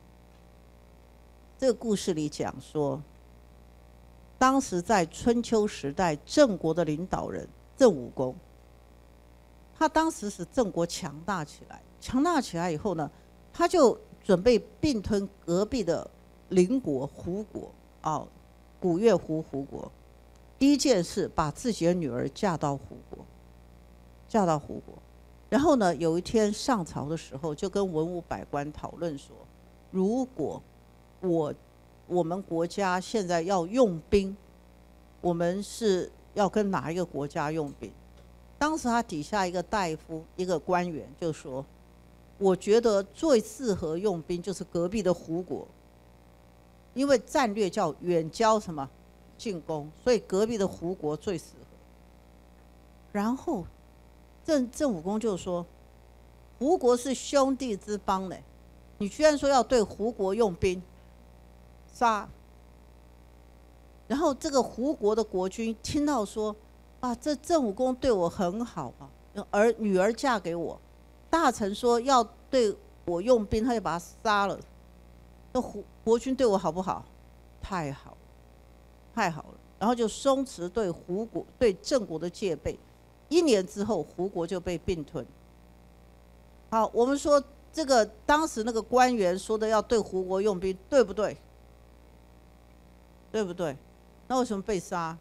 这个故事里讲说，当时在春秋时代，郑国的领导人郑武公，他当时使郑国强大起来，强大起来以后呢，他就准备并吞隔壁的邻国胡国，哦，古越胡胡国。第一件事，把自己的女儿嫁到胡国，嫁到胡国。然后呢，有一天上朝的时候，就跟文武百官讨论说，如果我我们国家现在要用兵，我们是要跟哪一个国家用兵？当时他底下一个大夫，一个官员就说，我觉得最适合用兵就是隔壁的胡国，因为战略叫远交什么进攻，所以隔壁的胡国最适合。然后郑郑武公就说，胡国是兄弟之邦呢，你居然说要对胡国用兵杀。然后这个胡国的国君听到说，啊，这郑武公对我很好啊，而女儿嫁给我，大臣说要对我用兵，他就把他杀了。那胡国君对我好不好？太好了，太好了。然后就松弛对胡国、对郑国的戒备。一年之后，胡国就被并吞。好，我们说这个当时那个官员说的要对胡国用兵，对不对？对不对？那为什么被杀？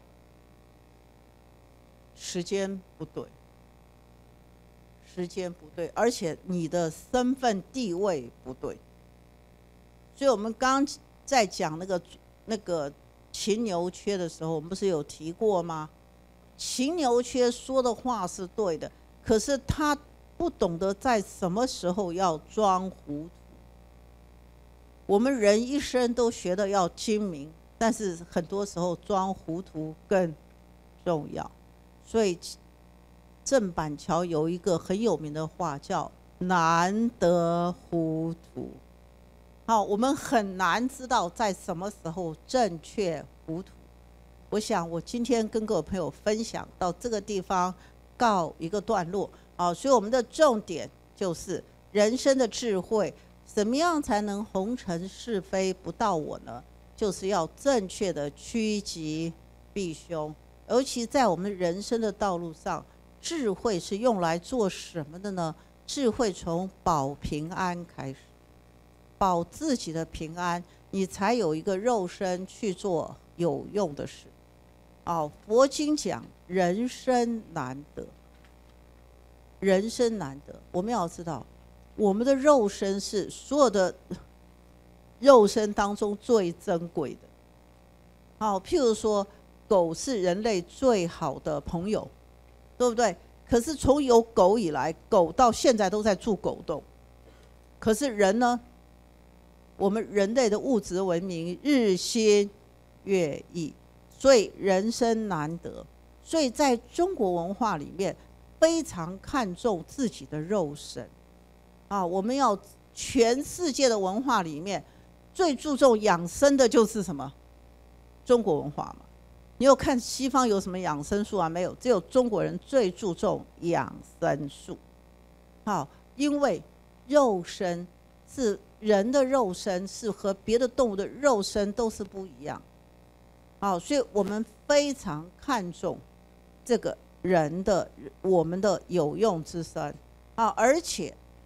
时间不对，时间不对，而且你的身份地位不对。所以我们刚在讲那个那个秦牛缺的时候，我们不是有提过吗？秦牛缺说的话是对的，可是他不懂得在什么时候要装糊涂。我们人一生都学的要精明，但是很多时候装糊涂更重要。所以郑板桥有一个很有名的话叫难得糊涂。好，我们很难知道在什么时候正确糊涂。我想我今天跟各位朋友分享到这个地方告一个段落。好，所以我们的重点就是人生的智慧，怎么样才能红尘是非不到我呢？就是要正确的趋吉避凶。尤其在我们人生的道路上，智慧是用来做什么的呢？智慧从保平安开始，保自己的平安，你才有一个肉身去做有用的事。哦，佛经讲人生难得，人生难得，我们要知道，我们的肉身是所有的肉身当中最珍贵的。好，譬如说，狗是人类最好的朋友，对不对？可是从有狗以来，狗到现在都在住狗洞。可是人呢？我们人类的物质文明日新月异，所以人生难得。所以在中国文化里面，非常看重自己的肉身。啊，我们要全世界的文化里面，最注重养生的就是什么？中国文化嘛。你有看西方有什么养生术啊？没有，只有中国人最注重养生术。好，因为肉身是人的肉身，是和别的动物的肉身都是不一样。好，所以我们非常看重这个人的我们的有用之身。啊，而且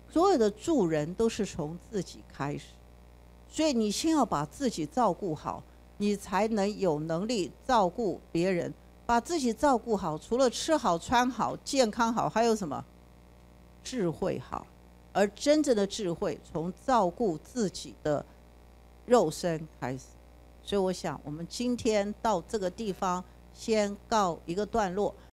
所有的助人都是从自己开始，所以你先要把自己照顾好，你才能有能力照顾别人。把自己照顾好，除了吃好、穿好、健康好，还有什么？智慧好。而真正的智慧从照顾自己的肉身开始。所以我想，我们今天到这个地方先告一个段落。